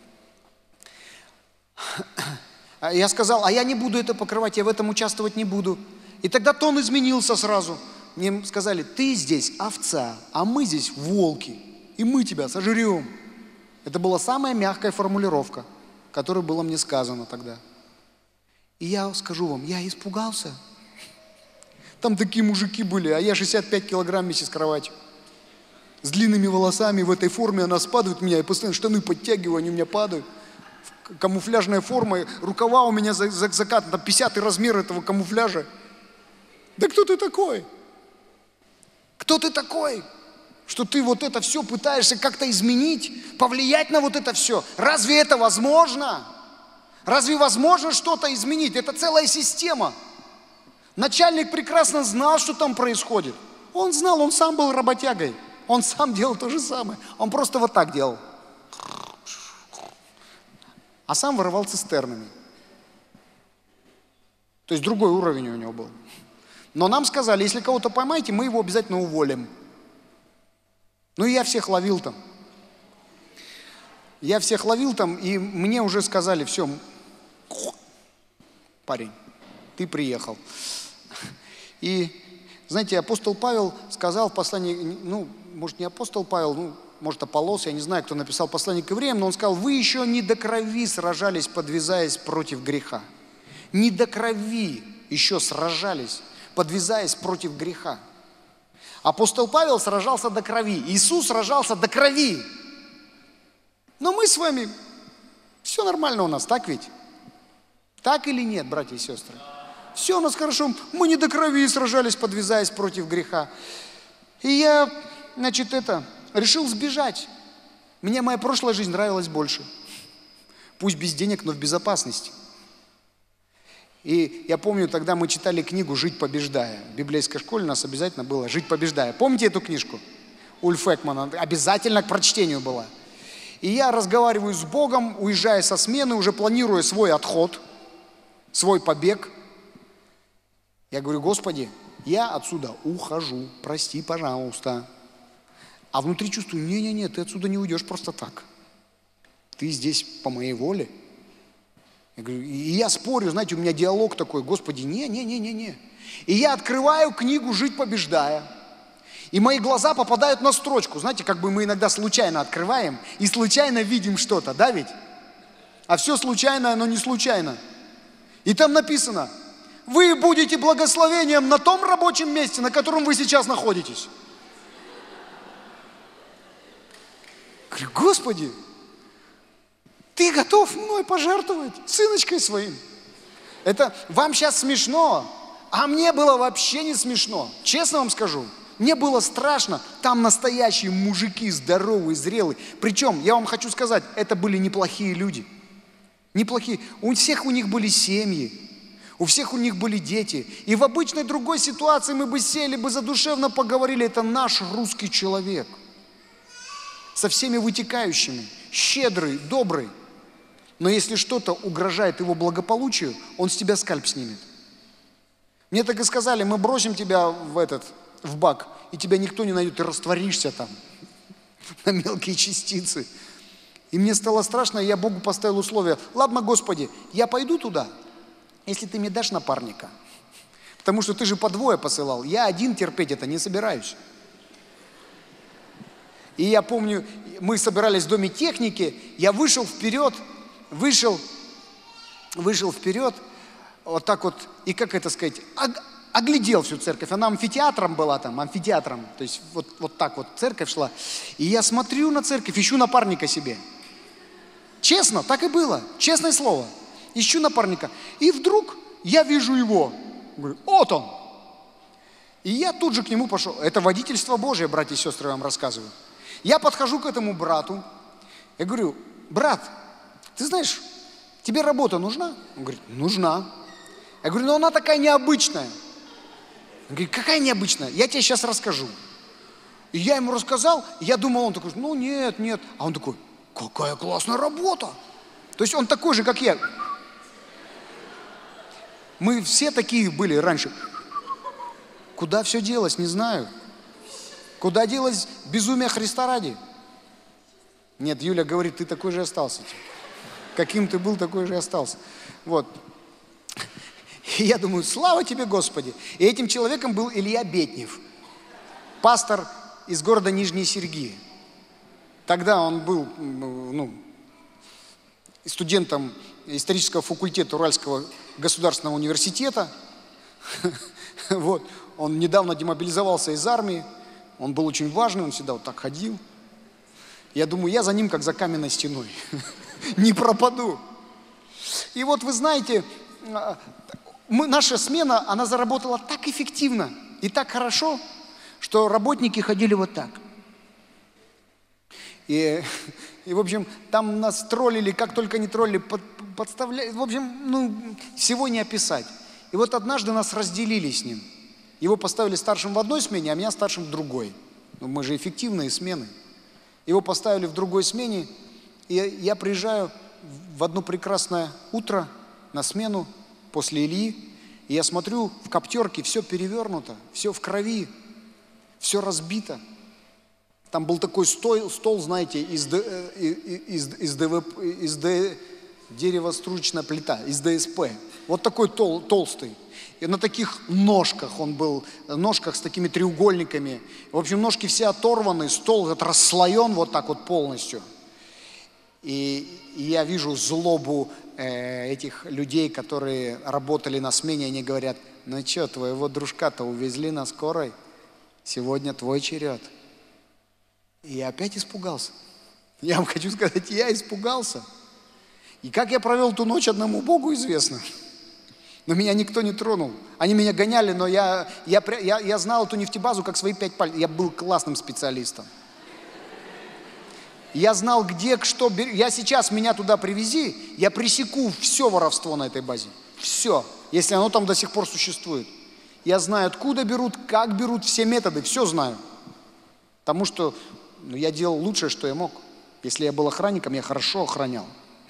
Я сказал: а я не буду это покрывать, я в этом участвовать не буду. И тогда тон изменился сразу. Мне сказали: ты здесь овца, а мы здесь волки, и мы тебя сожрем. Это была самая мягкая формулировка, которая была мне сказана тогда. И я скажу вам, я испугался. Там такие мужики были, а я шестьдесят пять килограмм вместе с кроватью. С длинными волосами, в этой форме она спадает у меня, я постоянно штаны подтягиваю, они у меня падают. Камуфляжная форма, рукава у меня закатаны, там пятидесятый размер этого камуфляжа. Да кто ты такой? Кто ты такой? Что ты вот это все пытаешься как-то изменить, повлиять на вот это все. Разве это возможно? Разве возможно что-то изменить? Это целая система. Начальник прекрасно знал, что там происходит. Он знал, он сам был работягой. Он сам делал то же самое. Он просто вот так делал. А сам воровал цистернами. То есть другой уровень у него был. Но нам сказали: если кого-то поймаете, мы его обязательно уволим. Ну и я всех ловил там. Я всех ловил там, и мне уже сказали: все, парень, ты приехал. И, знаете, апостол Павел сказал в послании, ну, может, не апостол Павел, ну, может, Аполлос, я не знаю, кто написал послание к евреям, но он сказал: вы еще не до крови сражались, подвязаясь против греха. Не до крови еще сражались, подвязаясь против греха. Апостол Павел сражался до крови, Иисус сражался до крови. Но мы с вами, все нормально у нас, так ведь? Так или нет, братья и сестры? Все у нас хорошо, мы не до крови сражались, подвязаясь против греха. И я, значит, это... решил сбежать. Мне моя прошлая жизнь нравилась больше. Пусть без денег, но в безопасности. И я помню, тогда мы читали книгу «Жить побеждая». В библейской школе у нас обязательно было «Жить побеждая». Помните эту книжку? Ульф Экман, обязательно к прочтению была. И я разговариваю с Богом, уезжая со смены, уже планируя свой отход, свой побег. Я говорю: Господи, я отсюда ухожу, прости, пожалуйста. А внутри чувствую: не-не-не, ты отсюда не уйдешь просто так. Ты здесь по моей воле. Я говорю, и я спорю, знаете, у меня диалог такой: Господи, не-не-не-не-не. И я открываю книгу «Жить побеждая». И мои глаза попадают на строчку. Знаете, как бы мы иногда случайно открываем и случайно видим что-то, да ведь? А все случайно, оно не случайно. И там написано: вы будете благословением на том рабочем месте, на котором вы сейчас находитесь. Говорю: Господи, ты готов мной пожертвовать, сыночкой своим. Это вам сейчас смешно, а мне было вообще не смешно. Честно вам скажу. Мне было страшно. Там настоящие мужики, здоровые, зрелые. Причем, я вам хочу сказать, это были неплохие люди. Неплохие. У всех у них были семьи. У всех у них были дети. И в обычной другой ситуации мы бы сели, бы задушевно поговорили. Это наш русский человек. Со всеми вытекающими. Щедрый, добрый. Но если что-то угрожает его благополучию, он с тебя скальп снимет. Мне так и сказали, мы бросим тебя в этот, в бак, и тебя никто не найдет, ты растворишься там на мелкие частицы. И мне стало страшно, и я Богу поставил условие. Ладно, Господи, я пойду туда, если ты мне дашь напарника. Потому что ты же по двое посылал, я один терпеть это не собираюсь. И я помню, мы собирались в доме техники, я вышел вперед, вышел, вышел вперед, вот так вот, и как это сказать, оглядел всю церковь. Она амфитеатром была там, амфитеатром, то есть вот, вот так вот церковь шла. И я смотрю на церковь, ищу напарника себе. Честно, так и было, честное слово. Ищу напарника. И вдруг я вижу его. Говорю, вот он. И я тут же к нему пошел. Это водительство Божие, братья и сестры, я вам рассказываю. Я подхожу к этому брату. Я говорю, брат, ты знаешь, тебе работа нужна? Он говорит, нужна. Я говорю, но она такая необычная. Он говорит, какая необычная? Я тебе сейчас расскажу. И я ему рассказал, и я думал, он такой, ну нет, нет. А он такой, какая классная работа. То есть он такой же, как я. Мы все такие были раньше. Куда все делось, не знаю. Куда делось безумие Христа ради? Нет, Юля говорит, ты такой же остался. Каким ты был, такой же и остался. Вот. И я думаю, слава тебе, Господи. И этим человеком был Илья Бетнев, пастор из города Нижние Серги. Тогда он был ну, студентом исторического факультета Уральского государственного университета. Вот. Он недавно демобилизовался из армии. Он был очень важный, он всегда вот так ходил. Я думаю, я за ним как за каменной стеной. Не пропаду. И вот вы знаете, мы, наша смена, она заработала так эффективно и так хорошо, что работники ходили вот так. И, и в общем, там нас троллили, как только не троллили, под, подставляли. В общем, ну, всего не описать. И вот однажды нас разделили с ним. Его поставили старшим в одной смене, а меня старшим в другой. Ну, мы же эффективные смены. Его поставили в другой смене, и я приезжаю в одно прекрасное утро на смену после Ильи, и я смотрю, в коптерке все перевернуто, все в крови, все разбито. Там был такой стол, стол знаете, из, из, из, ДВ, из д, дерево-стручная плита, из ДСП. Вот такой тол, толстый. И на таких ножках он был, ножках с такими треугольниками. В общем, ножки все оторваны, стол этот расслоен вот так вот полностью. И, и я вижу злобу э, этих людей, которые работали на смене, они говорят, ну что, твоего дружка-то увезли на скорой, сегодня твой черед. И я опять испугался. Я вам хочу сказать, я испугался. И как я провел ту ночь, одному Богу известно. Но меня никто не тронул. Они меня гоняли, но я, я, я, я знал эту нефтебазу как свои пять пальцев. Я был классным специалистом. Я знал, где, что... Я сейчас, меня туда привези, я пресеку все воровство на этой базе. Все, если оно там до сих пор существует. Я знаю, откуда берут, как берут, все методы, все знаю. Потому что ну, я делал лучшее, что я мог. Если я был охранником, я хорошо охранял.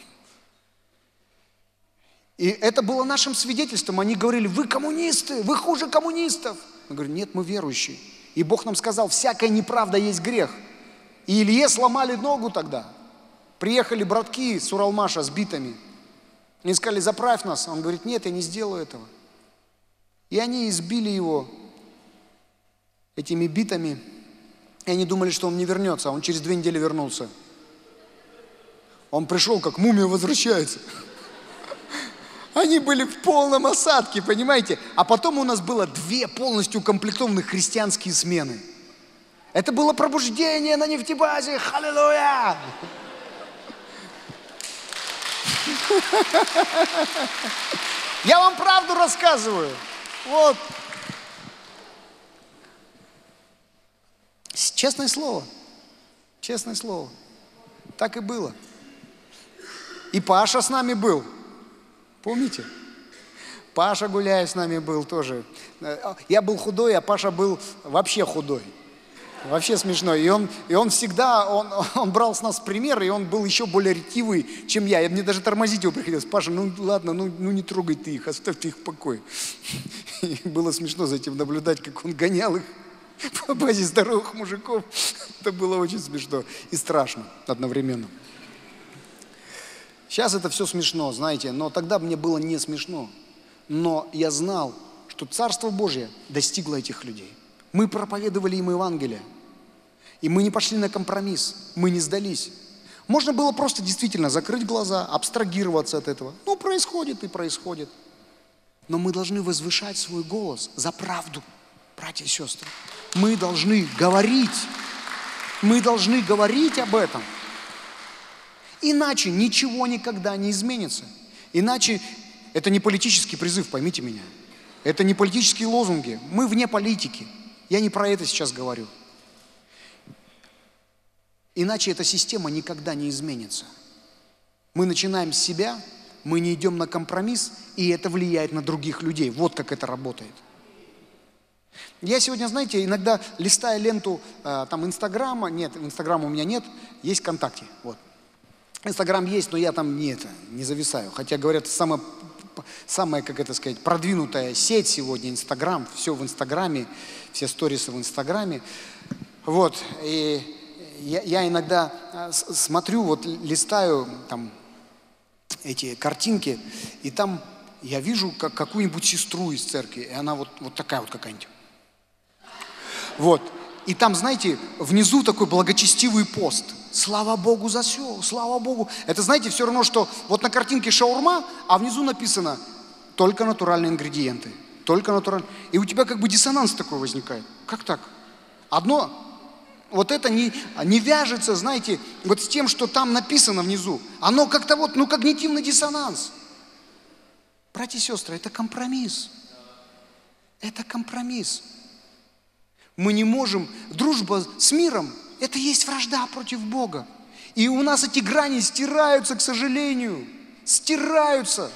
И это было нашим свидетельством. Они говорили, вы коммунисты, вы хуже коммунистов. Мы говорим, нет, мы верующие. И Бог нам сказал, всякая неправда есть грех. И Илье сломали ногу тогда. Приехали братки с Уралмаша с битами. Они сказали, заправь нас. Он говорит, нет, я не сделаю этого. И они избили его этими битами. И они думали, что он не вернется. А он через две недели вернулся. Он пришел, как мумия возвращается. Они были в полном осадке, понимаете? А потом у нас было две полностью укомплектованных христианские смены. Это было пробуждение на нефтебазе. Аллилуйя! Я вам правду рассказываю. Вот. Честное слово. Честное слово. Так и было. И Паша с нами был. Помните? Паша Гуляев с нами был тоже. Я был худой, а Паша был вообще худой. Вообще смешно. И он, и он всегда, он, он брал с нас пример, и он был еще более ретивый, чем я. И мне даже тормозить его приходилось. Паша, ну ладно, ну, ну не трогай ты их, оставь ты их в покое. И было смешно за этим наблюдать, как он гонял их по базе здоровых мужиков. Это было очень смешно и страшно одновременно. Сейчас это все смешно, знаете, но тогда мне было не смешно. Но я знал, что Царство Божье достигло этих людей. Мы проповедовали им Евангелие. И мы не пошли на компромисс, мы не сдались. Можно было просто действительно закрыть глаза, абстрагироваться от этого. Ну, происходит и происходит. Но мы должны возвышать свой голос за правду, братья и сестры. Мы должны говорить. Мы должны говорить об этом. Иначе ничего никогда не изменится. Иначе это не политический призыв, поймите меня. Это не политические лозунги. Мы вне политики. Я не про это сейчас говорю. Иначе эта система никогда не изменится. Мы начинаем с себя, мы не идем на компромисс, и это влияет на других людей. Вот как это работает. Я сегодня, знаете, иногда листая ленту э, там Инстаграма, нет, Инстаграма у меня нет, есть ВКонтакте. Вот. Инстаграм есть, но я там не, это, не зависаю. Хотя, говорят, самая, самая, как это сказать, продвинутая сеть сегодня Инстаграм. Все в Инстаграме, все сторисы в Инстаграме. Вот, и я, я иногда смотрю, вот листаю там эти картинки, и там я вижу как, какую-нибудь сестру из церкви, и она вот, вот такая вот какая-нибудь. Вот, и там, знаете, внизу такой благочестивый пост. Слава Богу за все, слава Богу. Это, знаете, все равно, что вот на картинке шаурма, а внизу написано только натуральные ингредиенты, только натуральные. И у тебя как бы диссонанс такой возникает. Как так? Одно, вот это не, не вяжется, знаете, вот с тем, что там написано внизу. Оно как-то вот, ну, когнитивный диссонанс. Братья и сестры, это компромисс. Это компромисс. Мы не можем, дружба с миром, это есть вражда против Бога. И у нас эти грани стираются, к сожалению. Стираются.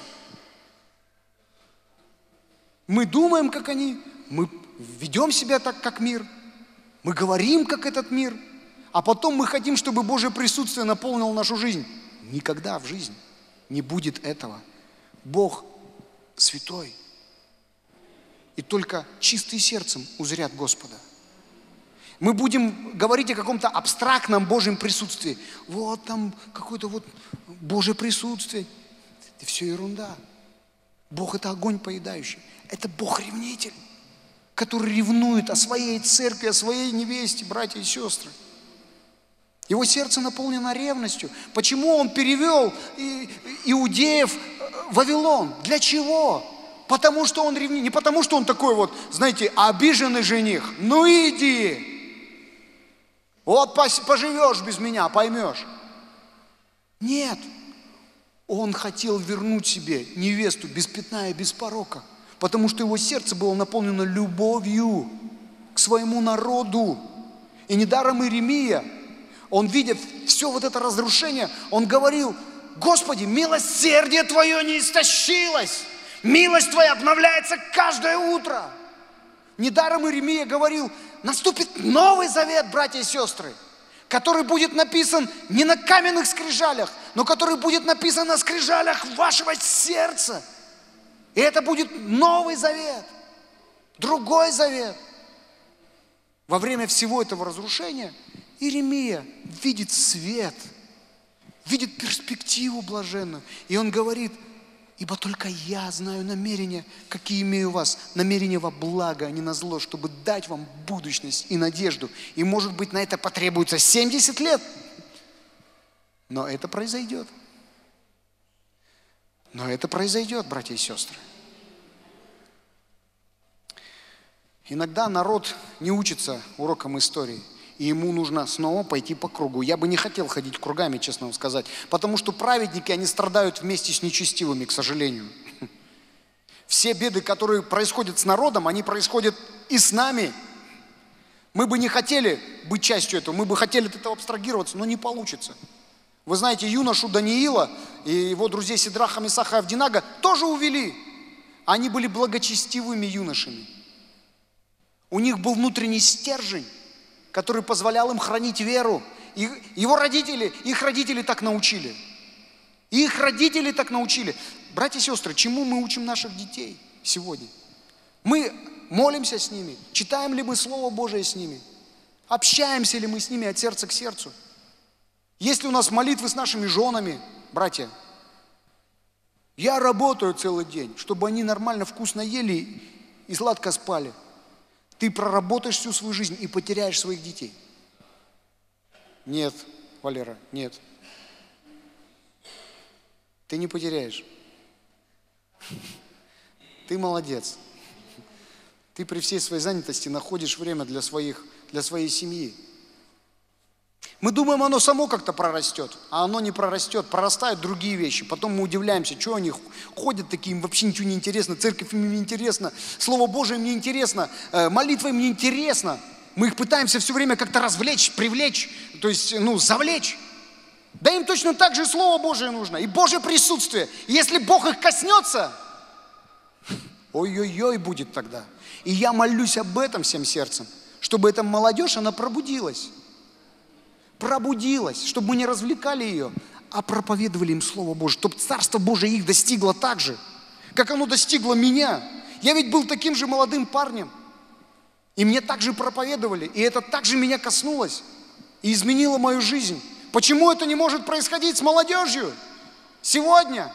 Мы думаем, как они, мы ведем себя так, как мир. Мы говорим, как этот мир. А потом мы хотим, чтобы Божье присутствие наполнило нашу жизнь. Никогда в жизни не будет этого. Бог святой. И только чистые сердцем узрят Господа. Мы будем говорить о каком-то абстрактном Божьем присутствии. Вот там какое-то вот Божье присутствие. Это все ерунда. Бог – это огонь поедающий. Это Бог-ревнитель, который ревнует о своей церкви, о своей невесте, братья и сестры. Его сердце наполнено ревностью. Почему он перевел иудеев в Вавилон? Для чего? Потому что он ревнитель. Не потому что он такой вот, знаете, обиженный жених. Ну иди. Вот поживешь без меня, поймешь. Нет. Он хотел вернуть себе невесту без пятна и без порока. Потому что его сердце было наполнено любовью к своему народу. И недаром Иеремия, он, видя все вот это разрушение, он говорил: Господи, милосердие Твое не истощилось. Милость Твоя обновляется каждое утро. Недаром Иеремия говорил: наступит новый завет, братья и сестры, который будет написан не на каменных скрижалях, но который будет написан на скрижалях вашего сердца. И это будет новый завет, другой завет. Во время всего этого разрушения Иеремия видит свет, видит перспективу блаженную. И он говорит: ибо только я знаю намерения, какие имею у вас, намерения во благо, а не на зло, чтобы дать вам будущность и надежду. И, может быть, на это потребуется семьдесят лет. Но это произойдет. Но это произойдет, братья и сестры. Иногда народ не учится урокам истории, и ему нужно снова пойти по кругу. Я бы не хотел ходить кругами, честно вам сказать, потому что праведники, они страдают вместе с нечестивыми, к сожалению. Все беды, которые происходят с народом, они происходят и с нами. Мы бы не хотели быть частью этого, мы бы хотели от этого абстрагироваться, но не получится. Вы знаете, юношу Даниила и его друзей Сидраха, Месаха и Авдинага тоже увели. Они были благочестивыми юношами. У них был внутренний стержень, который позволял им хранить веру. И его родители, их родители так научили. Их родители так научили. Братья и сестры, чему мы учим наших детей сегодня? Мы молимся с ними, читаем ли мы Слово Божие с ними, общаемся ли мы с ними от сердца к сердцу. Есть ли у нас молитвы с нашими женами, братья? Я работаю целый день, чтобы они нормально, вкусно ели и сладко спали. Ты проработаешь всю свою жизнь и потеряешь своих детей. Нет, Валера, нет. Ты не потеряешь. Ты молодец. Ты при всей своей занятости находишь время для, своих, для своей семьи. Мы думаем, оно само как-то прорастет, а оно не прорастет, прорастают другие вещи. Потом мы удивляемся, что они ходят такие, им вообще ничего не интересно, церковь им не интересна, Слово Божие им не интересно, молитва им не интересна. Мы их пытаемся все время как-то развлечь, привлечь, то есть, ну, завлечь. Да им точно так же и Слово Божие нужно, и Божье присутствие. И если Бог их коснется, ой-ой-ой будет тогда. И я молюсь об этом всем сердцем, чтобы эта молодежь, она пробудилась. Пробудилась, чтобы мы не развлекали ее, а проповедовали им Слово Божие, чтобы Царство Божие их достигло так же, как оно достигло меня. Я ведь был таким же молодым парнем, и мне так же проповедовали, и это так же меня коснулось и изменило мою жизнь. Почему это не может происходить с молодежью сегодня?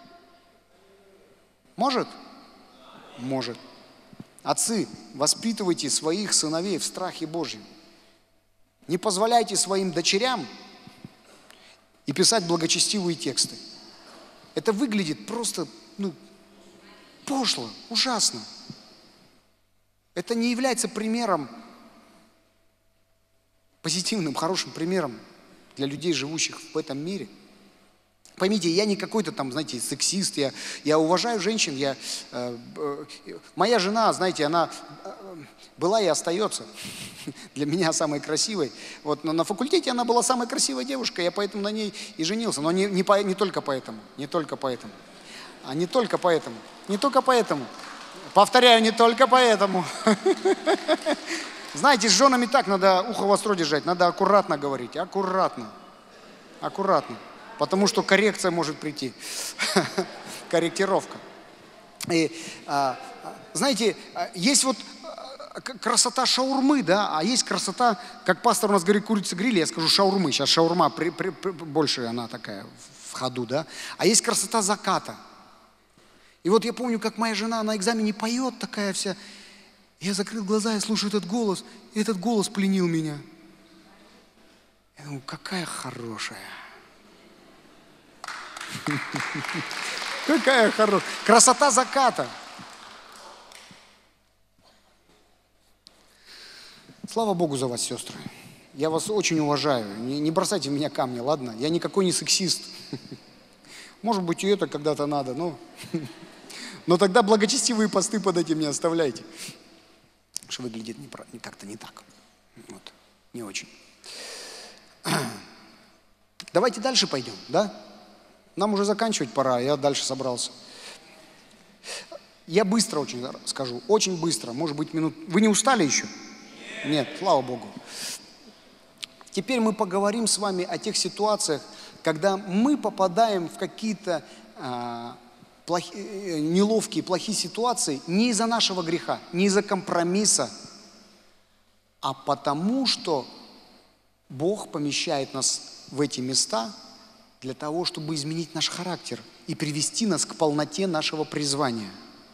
Может? Может. Отцы, воспитывайте своих сыновей в страхе Божьем. Не позволяйте своим дочерям и писать благочестивые тексты. Это выглядит просто, ну, пошло, ужасно. Это не является примером, позитивным, хорошим примером для людей, живущих в этом мире. Поймите, я не какой-то там, знаете, сексист, я, я уважаю женщин, я, э, э, моя жена, знаете, она э, была и остается для меня самой красивой. Вот, но на факультете она была самой красивой девушкой, я поэтому на ней и женился, но не, не, по, не только поэтому, не только поэтому, а не только поэтому, не только поэтому, повторяю, не только поэтому. Знаете, с женами так надо ухо востро держать, надо аккуратно говорить, аккуратно, аккуратно. Потому что коррекция может прийти, корректировка. И, а, знаете, есть вот красота шаурмы, да, а есть красота, как пастор у нас говорит, курица гриль, я скажу шаурмы. Сейчас шаурма при, при, при, больше она такая в ходу, да. А есть красота заката. И вот я помню, как моя жена на экзамене поет такая вся. Я закрыл глаза, я слушаю этот голос, и этот голос пленил меня. Я думаю, какая хорошая. Какая хорошая. Красота заката. Слава Богу за вас, сестры. Я вас очень уважаю. Не, не бросайте в меня камни, ладно? Я никакой не сексист. Может быть, и это когда-то надо, но... Но тогда благочестивые посты под этим не оставляйте. Что выглядит не, не, как-то не так. Вот. Не очень. Давайте дальше пойдем, да? Нам уже заканчивать пора, я дальше собрался. Я быстро очень скажу, очень быстро, может быть минут... Вы не устали еще? Нет, слава Богу. Теперь мы поговорим с вами о тех ситуациях, когда мы попадаем в какие-то а, плохи... неловкие, плохие ситуации не из-за нашего греха, не из-за компромисса, а потому что Бог помещает нас в эти места для того, чтобы изменить наш характер и привести нас к полноте нашего призвания.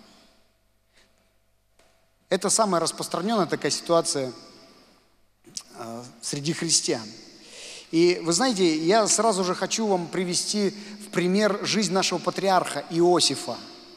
Это самая распространенная такая ситуация э, среди христиан. И вы знаете, я сразу же хочу вам привести в пример жизнь нашего патриарха Иосифа.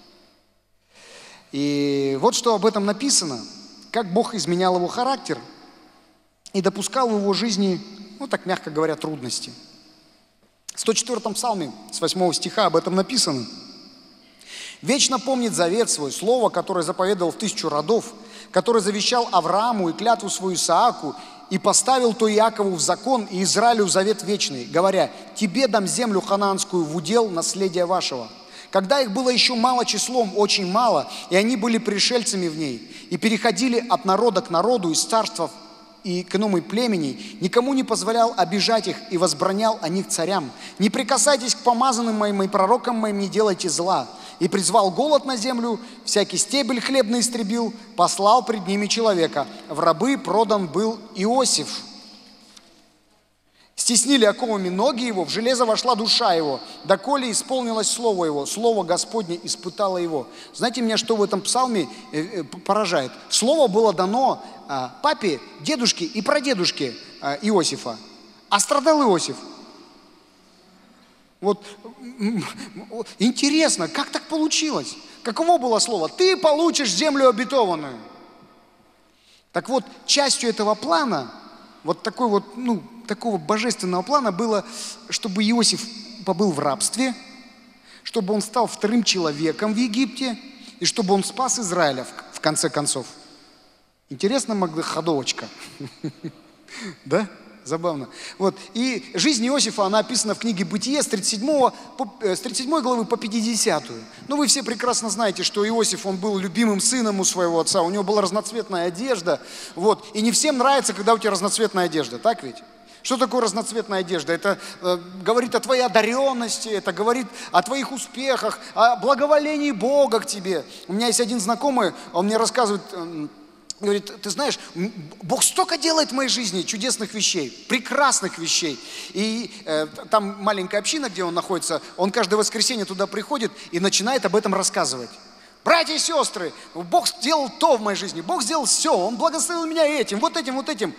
И вот что об этом написано, как Бог изменял его характер и допускал в его жизни, ну так мягко говоря, трудности. В сто четвёртом псалме с восьмого стиха об этом написано. «Вечно помнит завет свой, слово, которое заповедовал в тысячу родов, который завещал Аврааму и клятву свою Исааку, и поставил то Иакову в закон и Израилю в завет вечный, говоря: тебе дам землю ханаанскую в удел наследия вашего. Когда их было еще мало числом, очень мало, и они были пришельцами в ней, и переходили от народа к народу, из царства и к иному племени, никому не позволял обижать их и возбранял о них царям. Не прикасайтесь к помазанным моим и пророкам моим, не делайте зла. И призвал голод на землю, всякий стебель хлебный истребил, послал пред ними человека. В рабы продан был Иосиф. Стеснили оковами ноги его, в железо вошла душа его, доколе исполнилось слово его, слово Господне испытало его. Знаете, меня что в этом псалме поражает? Слово было дано папе, дедушке и прадедушке Иосифа, а страдал Иосиф. Вот интересно, как так получилось? Каково было слово? Ты получишь землю обетованную. Так вот, частью этого плана, вот такой вот, ну, такого божественного плана было, чтобы Иосиф побыл в рабстве, чтобы он стал вторым человеком в Египте и чтобы он спас Израиля в конце концов. Интересно, ходовочка. Да? Забавно. Вот. И жизнь Иосифа, она описана в книге «Бытие» с тридцать седьмой, с тридцать седьмой главы по пятидесятую. Ну, вы все прекрасно знаете, что Иосиф, он был любимым сыном у своего отца, у него была разноцветная одежда. Вот. И не всем нравится, когда у тебя разноцветная одежда, так ведь? Что такое разноцветная одежда? Это э, говорит о твоей одаренности, это говорит о твоих успехах, о благоволении Бога к тебе. У меня есть один знакомый, он мне рассказывает... Э, Говорит, ты знаешь, Бог столько делает в моей жизни чудесных вещей, прекрасных вещей. И э, там маленькая община, где он находится, он каждое воскресенье туда приходит и начинает об этом рассказывать. Братья и сестры, Бог сделал то в моей жизни, Бог сделал все, Он благословил меня этим, вот этим, вот этим.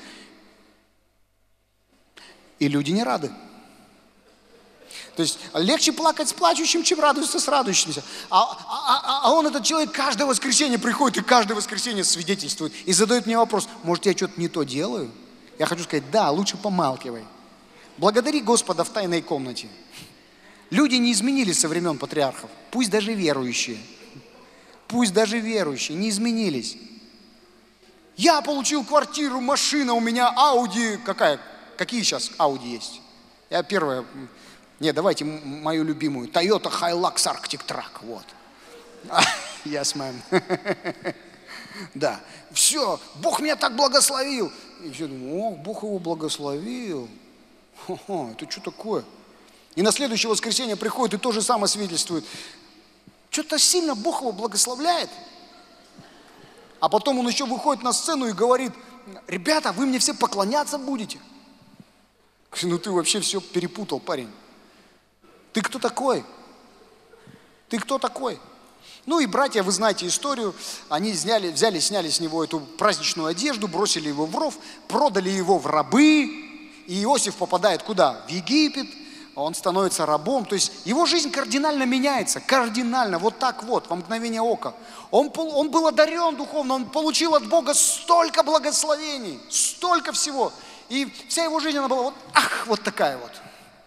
И люди не рады. То есть легче плакать с плачущим, чем радоваться с радующимся. А, а, а он, этот человек, каждое воскресенье приходит и каждое воскресенье свидетельствует. И задает мне вопрос: может, я что-то не то делаю? Я хочу сказать: да, лучше помалкивай. Благодари Господа в тайной комнате. Люди не изменились со времен патриархов. Пусть даже верующие. Пусть даже верующие не изменились. Я получил квартиру, машина, у меня Ауди. Какая? Какие сейчас Ауди есть? Я первая... Не, давайте мою любимую. Toyota Hilux Arctic Truck. Вот. Yes, ma'am. Да. Все. Бог меня так благословил. И все думают: о, Бог его благословил. Хо-хо, это что такое? И на следующее воскресенье приходит и то же самое свидетельствует. Что-то сильно Бог его благословляет. А потом он еще выходит на сцену и говорит: ребята, вы мне все поклоняться будете. Ну ты вообще все перепутал, парень. Ты кто такой? Ты кто такой? Ну и братья, вы знаете историю, они взяли, взяли, сняли с него эту праздничную одежду, бросили его в ров, продали его в рабы, и Иосиф попадает куда? В Египет, он становится рабом, то есть его жизнь кардинально меняется, кардинально, вот так вот, во мгновение ока. Он, он был одарен духовно, он получил от Бога столько благословений, столько всего, и вся его жизнь, она была вот, ах, вот такая вот.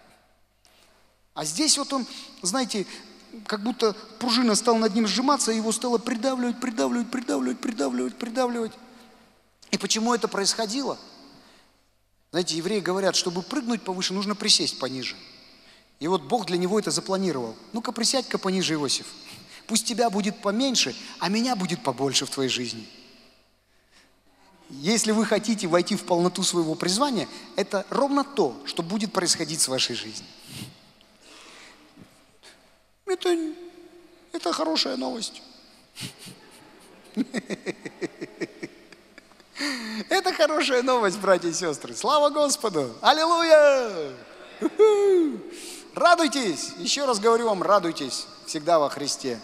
А здесь вот он, знаете, как будто пружина стала над ним сжиматься, и его стало придавливать, придавливать, придавливать, придавливать, придавливать. И почему это происходило? Знаете, евреи говорят, чтобы прыгнуть повыше, нужно присесть пониже. И вот Бог для него это запланировал. Ну-ка, присядь-ка пониже, Иосиф. Пусть тебя будет поменьше, а меня будет побольше в твоей жизни. Если вы хотите войти в полноту своего призвания, это ровно то, что будет происходить с вашей жизнью. Это, это хорошая новость. Это хорошая новость, братья и сестры. Слава Господу! Аллилуйя! Радуйтесь! Еще раз говорю вам, радуйтесь всегда во Христе.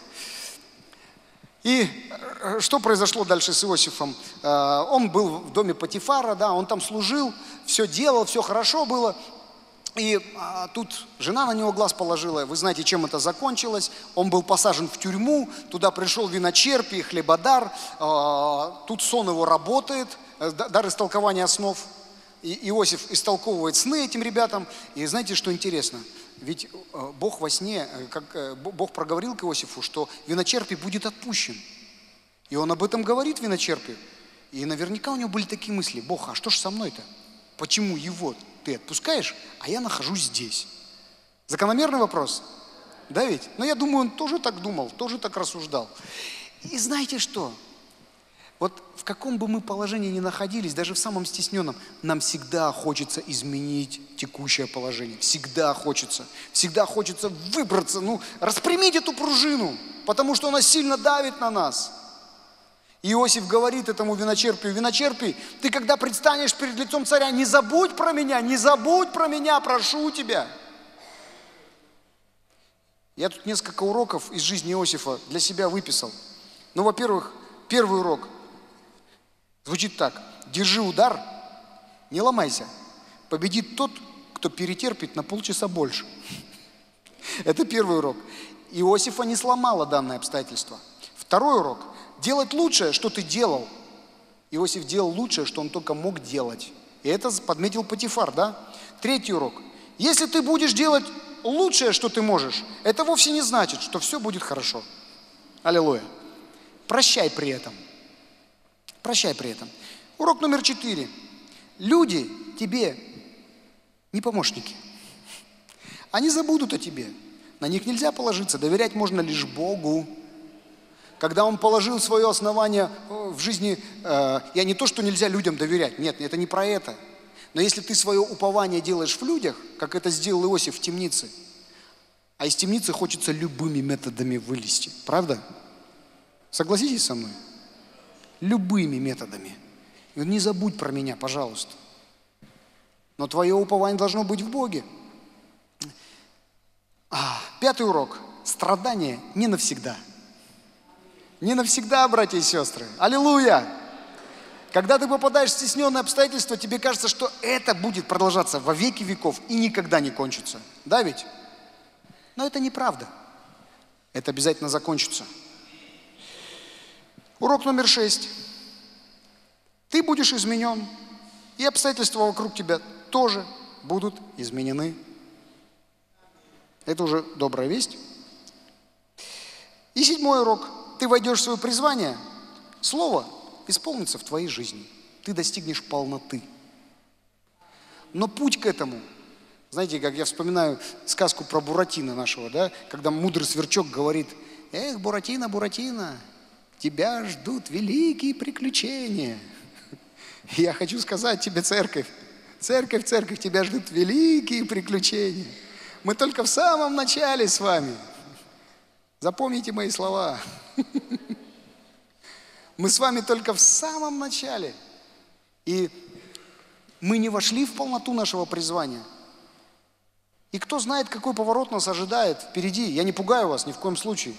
И что произошло дальше с Иосифом? Он был в доме Потифара, да, он там служил, все делал, все хорошо было. И а, тут жена на него глаз положила. Вы знаете, чем это закончилось. Он был посажен в тюрьму, туда пришел виночерпий, хлебодар. А, тут сон его работает, дар истолкования снов. И Иосиф истолковывает сны этим ребятам. И знаете, что интересно? Ведь Бог во сне, как Бог проговорил к Иосифу, что виночерпий будет отпущен. И он об этом говорит виночерпию. И наверняка у него были такие мысли: Бог, а что ж со мной-то? Почему его ты отпускаешь, а я нахожусь здесь? Закономерный вопрос? Да ведь? Но я думаю, он тоже так думал, тоже так рассуждал. И знаете что? Вот в каком бы мы положении ни находились, даже в самом стесненном, нам всегда хочется изменить текущее положение. Всегда хочется. Всегда хочется выбраться, ну, распрямить эту пружину, потому что она сильно давит на нас. Иосиф говорит этому виночерпию: виночерпий, ты когда предстанешь перед лицом царя, не забудь про меня, не забудь про меня, прошу тебя. Я тут несколько уроков из жизни Иосифа для себя выписал. Ну, во-первых, первый урок звучит так: держи удар, не ломайся, победит тот, кто перетерпит на полчаса больше. Это первый урок. Иосифа не сломало данное обстоятельство. Второй урок: делать лучшее, что ты делал. Иосиф делал лучшее, что он только мог делать. И это подметил Потифар, да? Третий урок: если ты будешь делать лучшее, что ты можешь, это вовсе не значит, что все будет хорошо. Аллилуйя. Прощай при этом. Прощай при этом. Урок номер четыре. Люди тебе не помощники. Они забудут о тебе. На них нельзя положиться. Доверять можно лишь Богу. Когда Он положил свое основание в жизни, э, я не то, что нельзя людям доверять. Нет, это не про это. Но если ты свое упование делаешь в людях, как это сделал Иосиф в темнице, а из темницы хочется любыми методами вылезти. Правда? Согласитесь со мной? Любыми методами. И не забудь про меня, пожалуйста. Но твое упование должно быть в Боге. А, пятый урок. Страдание не навсегда. Не навсегда, братья и сестры. Аллилуйя! Когда ты попадаешь в стесненные обстоятельства, тебе кажется, что это будет продолжаться во веки веков и никогда не кончится. Да ведь? Но это неправда. Это обязательно закончится. Урок номер шесть. Ты будешь изменен, и обстоятельства вокруг тебя тоже будут изменены. Это уже добрая весть. И седьмой урок. Ты войдешь в свое призвание, слово исполнится в твоей жизни. Ты достигнешь полноты. Но путь к этому, знаете, как я вспоминаю сказку про Буратино нашего, да, когда мудрый сверчок говорит: эх, Буратино, Буратино, тебя ждут великие приключения. Я хочу сказать тебе, церковь, церковь, церковь, тебя ждут великие приключения. Мы только в самом начале с вами. Запомните мои слова. Мы с вами только в самом начале. И мы не вошли в полноту нашего призвания. И кто знает, какой поворот нас ожидает впереди. Я не пугаю вас ни в коем случае.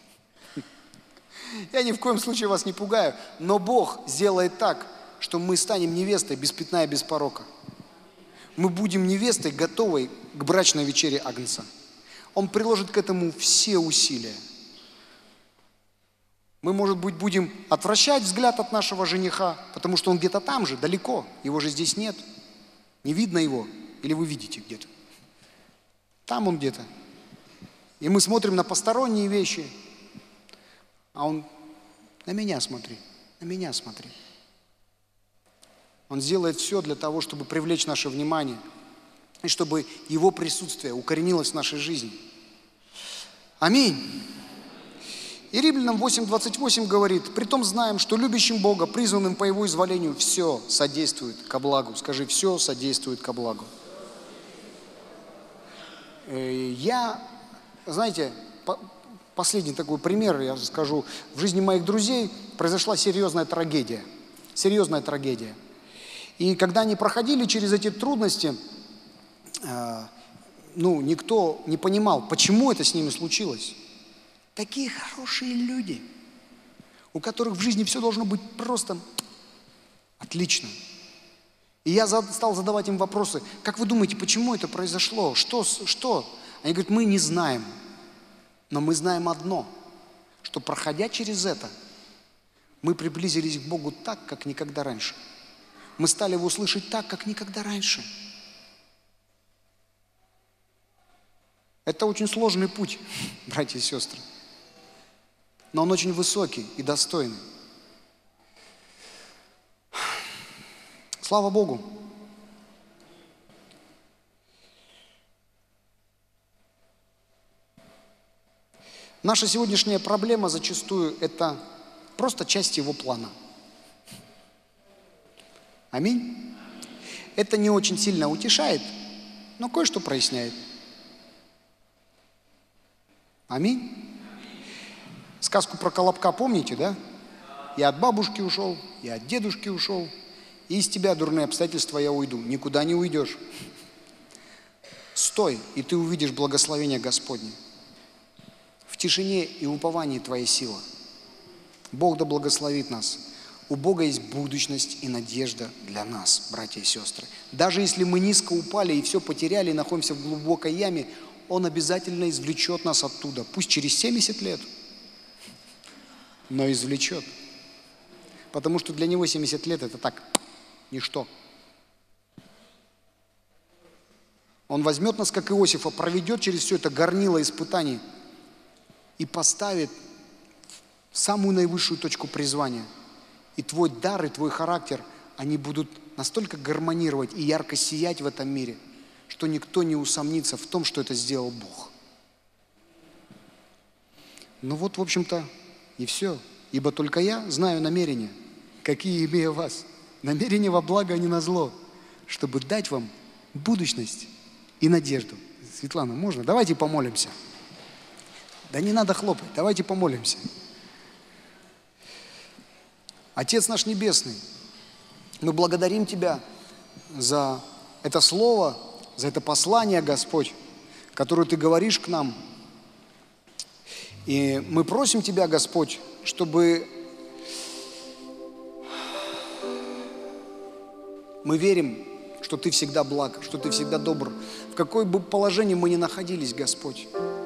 Я ни в коем случае вас не пугаю. Но Бог сделает так, что мы станем невестой без пятна и без порока. Мы будем невестой, готовой к брачной вечере Агнца. Он приложит к этому все усилия. Мы, может быть, будем отвращать взгляд от нашего жениха, потому что он где-то там же, далеко. Его же здесь нет. Не видно его. Или вы видите где-то. Там он где-то. И мы смотрим на посторонние вещи. А он: на меня смотри, на меня смотри. Он сделает все для того, чтобы привлечь наше внимание. И чтобы Его присутствие укоренилось в нашей жизни. Аминь. И Римлянам восемь двадцать восемь говорит: «Притом знаем, что любящим Бога, призванным по Его изволению, все содействует ко благу». Скажи: все содействует ко благу. Я, знаете, последний такой пример, я скажу. В жизни моих друзей произошла серьезная трагедия. Серьезная трагедия. И когда они проходили через эти трудности, ну, никто не понимал, почему это с ними случилось. Такие хорошие люди, у которых в жизни все должно быть просто отлично. И я стал задавать им вопросы: как вы думаете, почему это произошло? Что? Что? Они говорят: мы не знаем. Но мы знаем одно, что, проходя через это, мы приблизились к Богу так, как никогда раньше. Мы стали Его слышать так, как никогда раньше. Это очень сложный путь, братья и сестры. но он очень высокий и достойный. Слава Богу. Наша сегодняшняя проблема зачастую это просто часть его плана. Аминь. Это не очень сильно утешает, но кое-что проясняет. Аминь. Сказку про Колобка помните, да? Я от бабушки ушел, я от дедушки ушел, и из тебя, дурные обстоятельства, я уйду. Никуда не уйдешь. Стой, и ты увидишь благословение Господне. В тишине и уповании твоя сила. Бог да благословит нас. У Бога есть будущность и надежда для нас, братья и сестры. Даже если мы низко упали и все потеряли, и находимся в глубокой яме, Он обязательно извлечет нас оттуда. Пусть через семьдесят лет, но извлечет. Потому что для Него семьдесят лет это так, ничто. Он возьмет нас, как Иосифа, проведет через все это горнило испытаний и поставит в самую наивысшую точку призвания. И твой дар, и твой характер, они будут настолько гармонировать и ярко сиять в этом мире, что никто не усомнится в том, что это сделал Бог. Ну вот, в общем-то, и все. Ибо только я знаю намерения, какие имею вас. Намерения во благо, а не на зло, чтобы дать вам будущность и надежду. Светлана, можно? Давайте помолимся. Да не надо хлопать, давайте помолимся. Отец наш Небесный, мы благодарим Тебя за это слово, за это послание, Господь, которое Ты говоришь к нам. И мы просим Тебя, Господь, чтобы мы верим, что Ты всегда благ, что Ты всегда добр. В какое бы положении мы ни находились, Господь.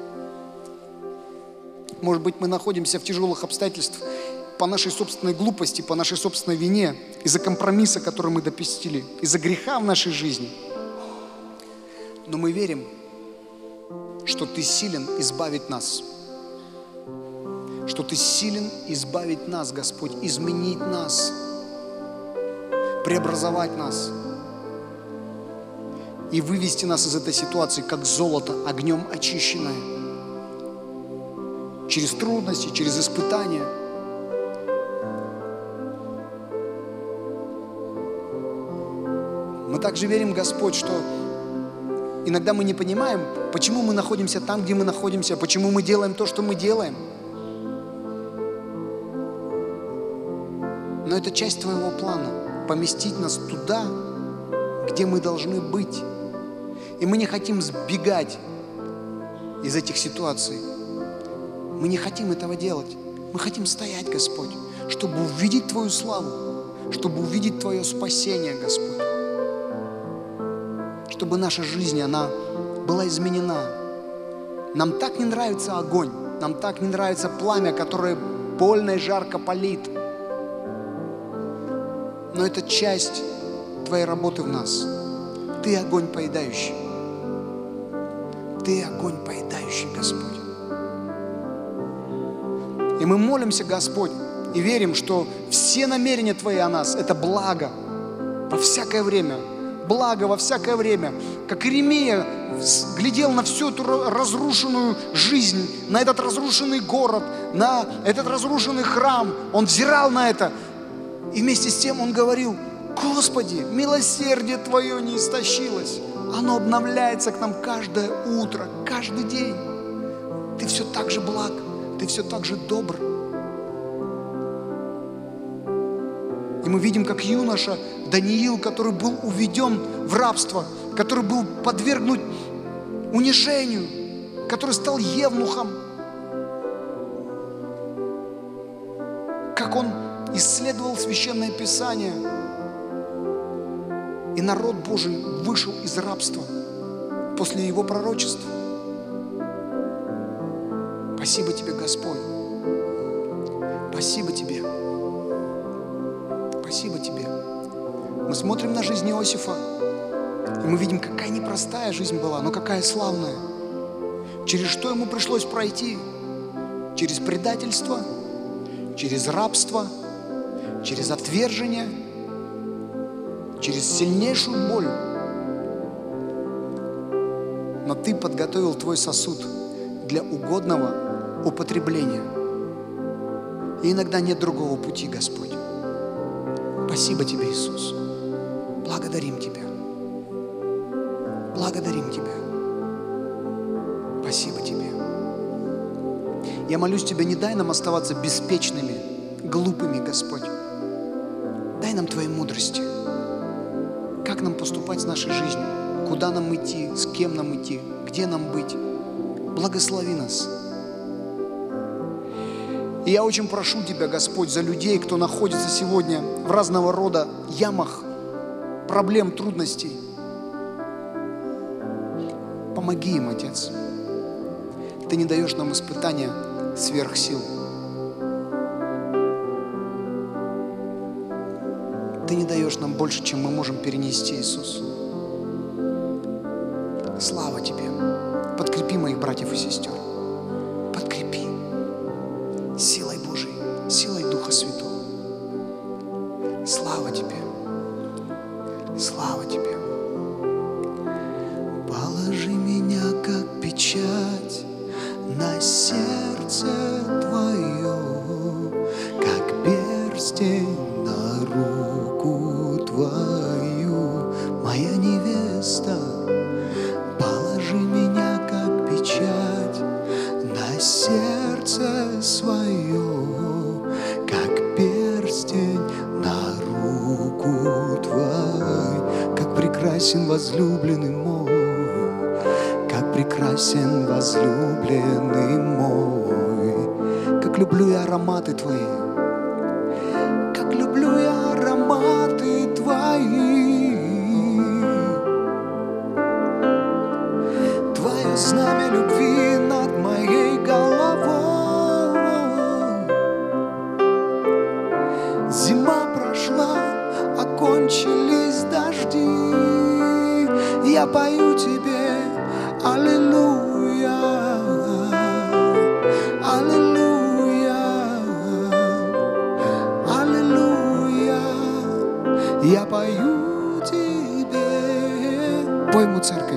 Может быть, мы находимся в тяжелых обстоятельствах по нашей собственной глупости, по нашей собственной вине, из-за компромисса, который мы допустили, из-за греха в нашей жизни. Но мы верим, что Ты силен избавить нас. Что Ты силен избавить нас, Господь, изменить нас, преобразовать нас и вывести нас из этой ситуации, как золото, огнем очищенное. Через трудности, через испытания. Мы также верим, Господь, что иногда мы не понимаем, почему мы находимся там, где мы находимся, почему мы делаем то, что мы делаем. Но это часть Твоего плана, поместить нас туда, где мы должны быть. И мы не хотим сбегать из этих ситуаций. Мы не хотим этого делать. Мы хотим стоять, Господь, чтобы увидеть Твою славу, чтобы увидеть Твое спасение, Господь. Чтобы наша жизнь, она была изменена. Нам так не нравится огонь, нам так не нравится пламя, которое больно и жарко палит. Но это часть Твоей работы в нас. Ты огонь поедающий. Ты огонь поедающий, Господь. И мы молимся, Господь, и верим, что все намерения Твои о нас – это благо во всякое время. Благо во всякое время. Как Иеремия глядел на всю эту разрушенную жизнь, на этот разрушенный город, на этот разрушенный храм. Он взирал на это. И вместе с тем он говорил: Господи, милосердие Твое не истощилось. Оно обновляется к нам каждое утро, каждый день. Ты все так же благ, Ты все так же добр. И мы видим, как юноша Даниил, который был уведен в рабство, который был подвергнут унижению, который стал евнухом, как он исследовал Священное Писание, и народ Божий вышел из рабства после его пророчества. Спасибо Тебе, Господь. Спасибо Тебе. Спасибо Тебе. Мы смотрим на жизнь Иосифа, и мы видим, какая непростая жизнь была, но какая славная. Через что ему пришлось пройти. через предательство, через рабство, через отвержение, через сильнейшую боль. Но Ты подготовил Твой сосуд для угодного употребления. И иногда нет другого пути, Господь. Спасибо Тебе, Иисус. Благодарим Тебя. Благодарим Тебя. Спасибо Тебе. Я молюсь Тебя, не дай нам оставаться беспечными, глупыми, Господь. Дай нам Твоей мудрости. Как нам поступать с нашей жизнью? Куда нам идти? С кем нам идти? Где нам быть? Благослови нас. И я очень прошу Тебя, Господь, за людей, кто находится сегодня в разного рода ямах, проблем, трудностей. Помоги им, Отец. Ты не даешь нам испытания сверх сил. Ты не даешь нам больше, чем мы можем перенести, Иисус. Слава Тебе. Подкрепи моих братьев и сестер. Подкрепи силой Божией, силой Духа Святого. Слава Тебе. Слава Тебе. Положи меня, как печать, на сердце Твое, как перстень на руку Твою, моя невеста. Положи меня, как печать, на сердце свое, как перстень на руку Твою. Как прекрасен возлюбленный мой, как прекрасен возлюбленный мой. Как люблю я ароматы Твои, как люблю я ароматы Твои. Твое знамя любви над моей головой. Зима прошла, окончились дожди. Я пою Тебе аллилуйя, аллилуйя, аллилуйя. Я пою Тебе. Пой ему, церковь.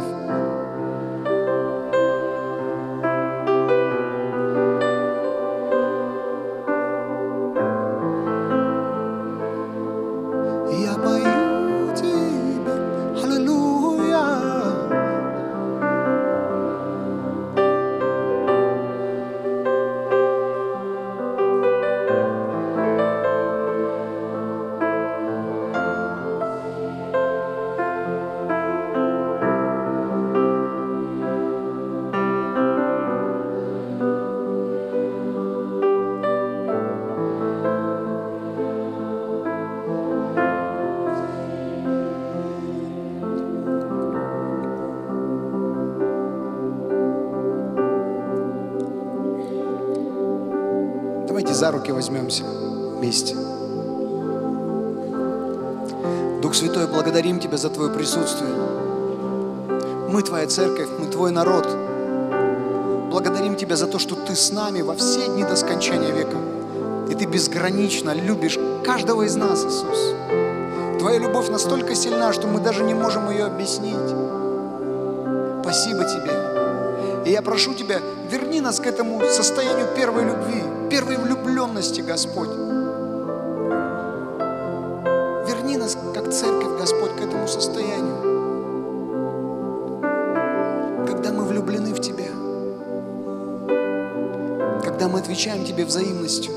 За руки возьмемся вместе. Дух Святой, благодарим Тебя за Твое присутствие. Мы Твоя церковь, мы Твой народ. Благодарим Тебя за то, что Ты с нами во все дни до скончания века. И Ты безгранично любишь каждого из нас, Иисус. Твоя любовь настолько сильна, что мы даже не можем ее объяснить. Спасибо Тебе. И я прошу Тебя, верни нас к этому состоянию первой любви, первой влюбленности, Господь. Верни нас, как церковь, Господь, к этому состоянию, когда мы влюблены в Тебя, когда мы отвечаем Тебе взаимностью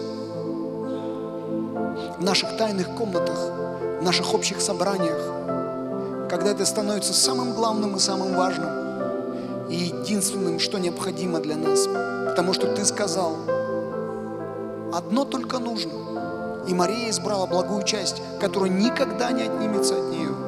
в наших тайных комнатах, в наших общих собраниях, когда это становится самым главным и самым важным, и единственным, что необходимо для нас. Потому что Ты сказал, одно только нужно. И Мария избрала благую часть, которая никогда не отнимется от нее.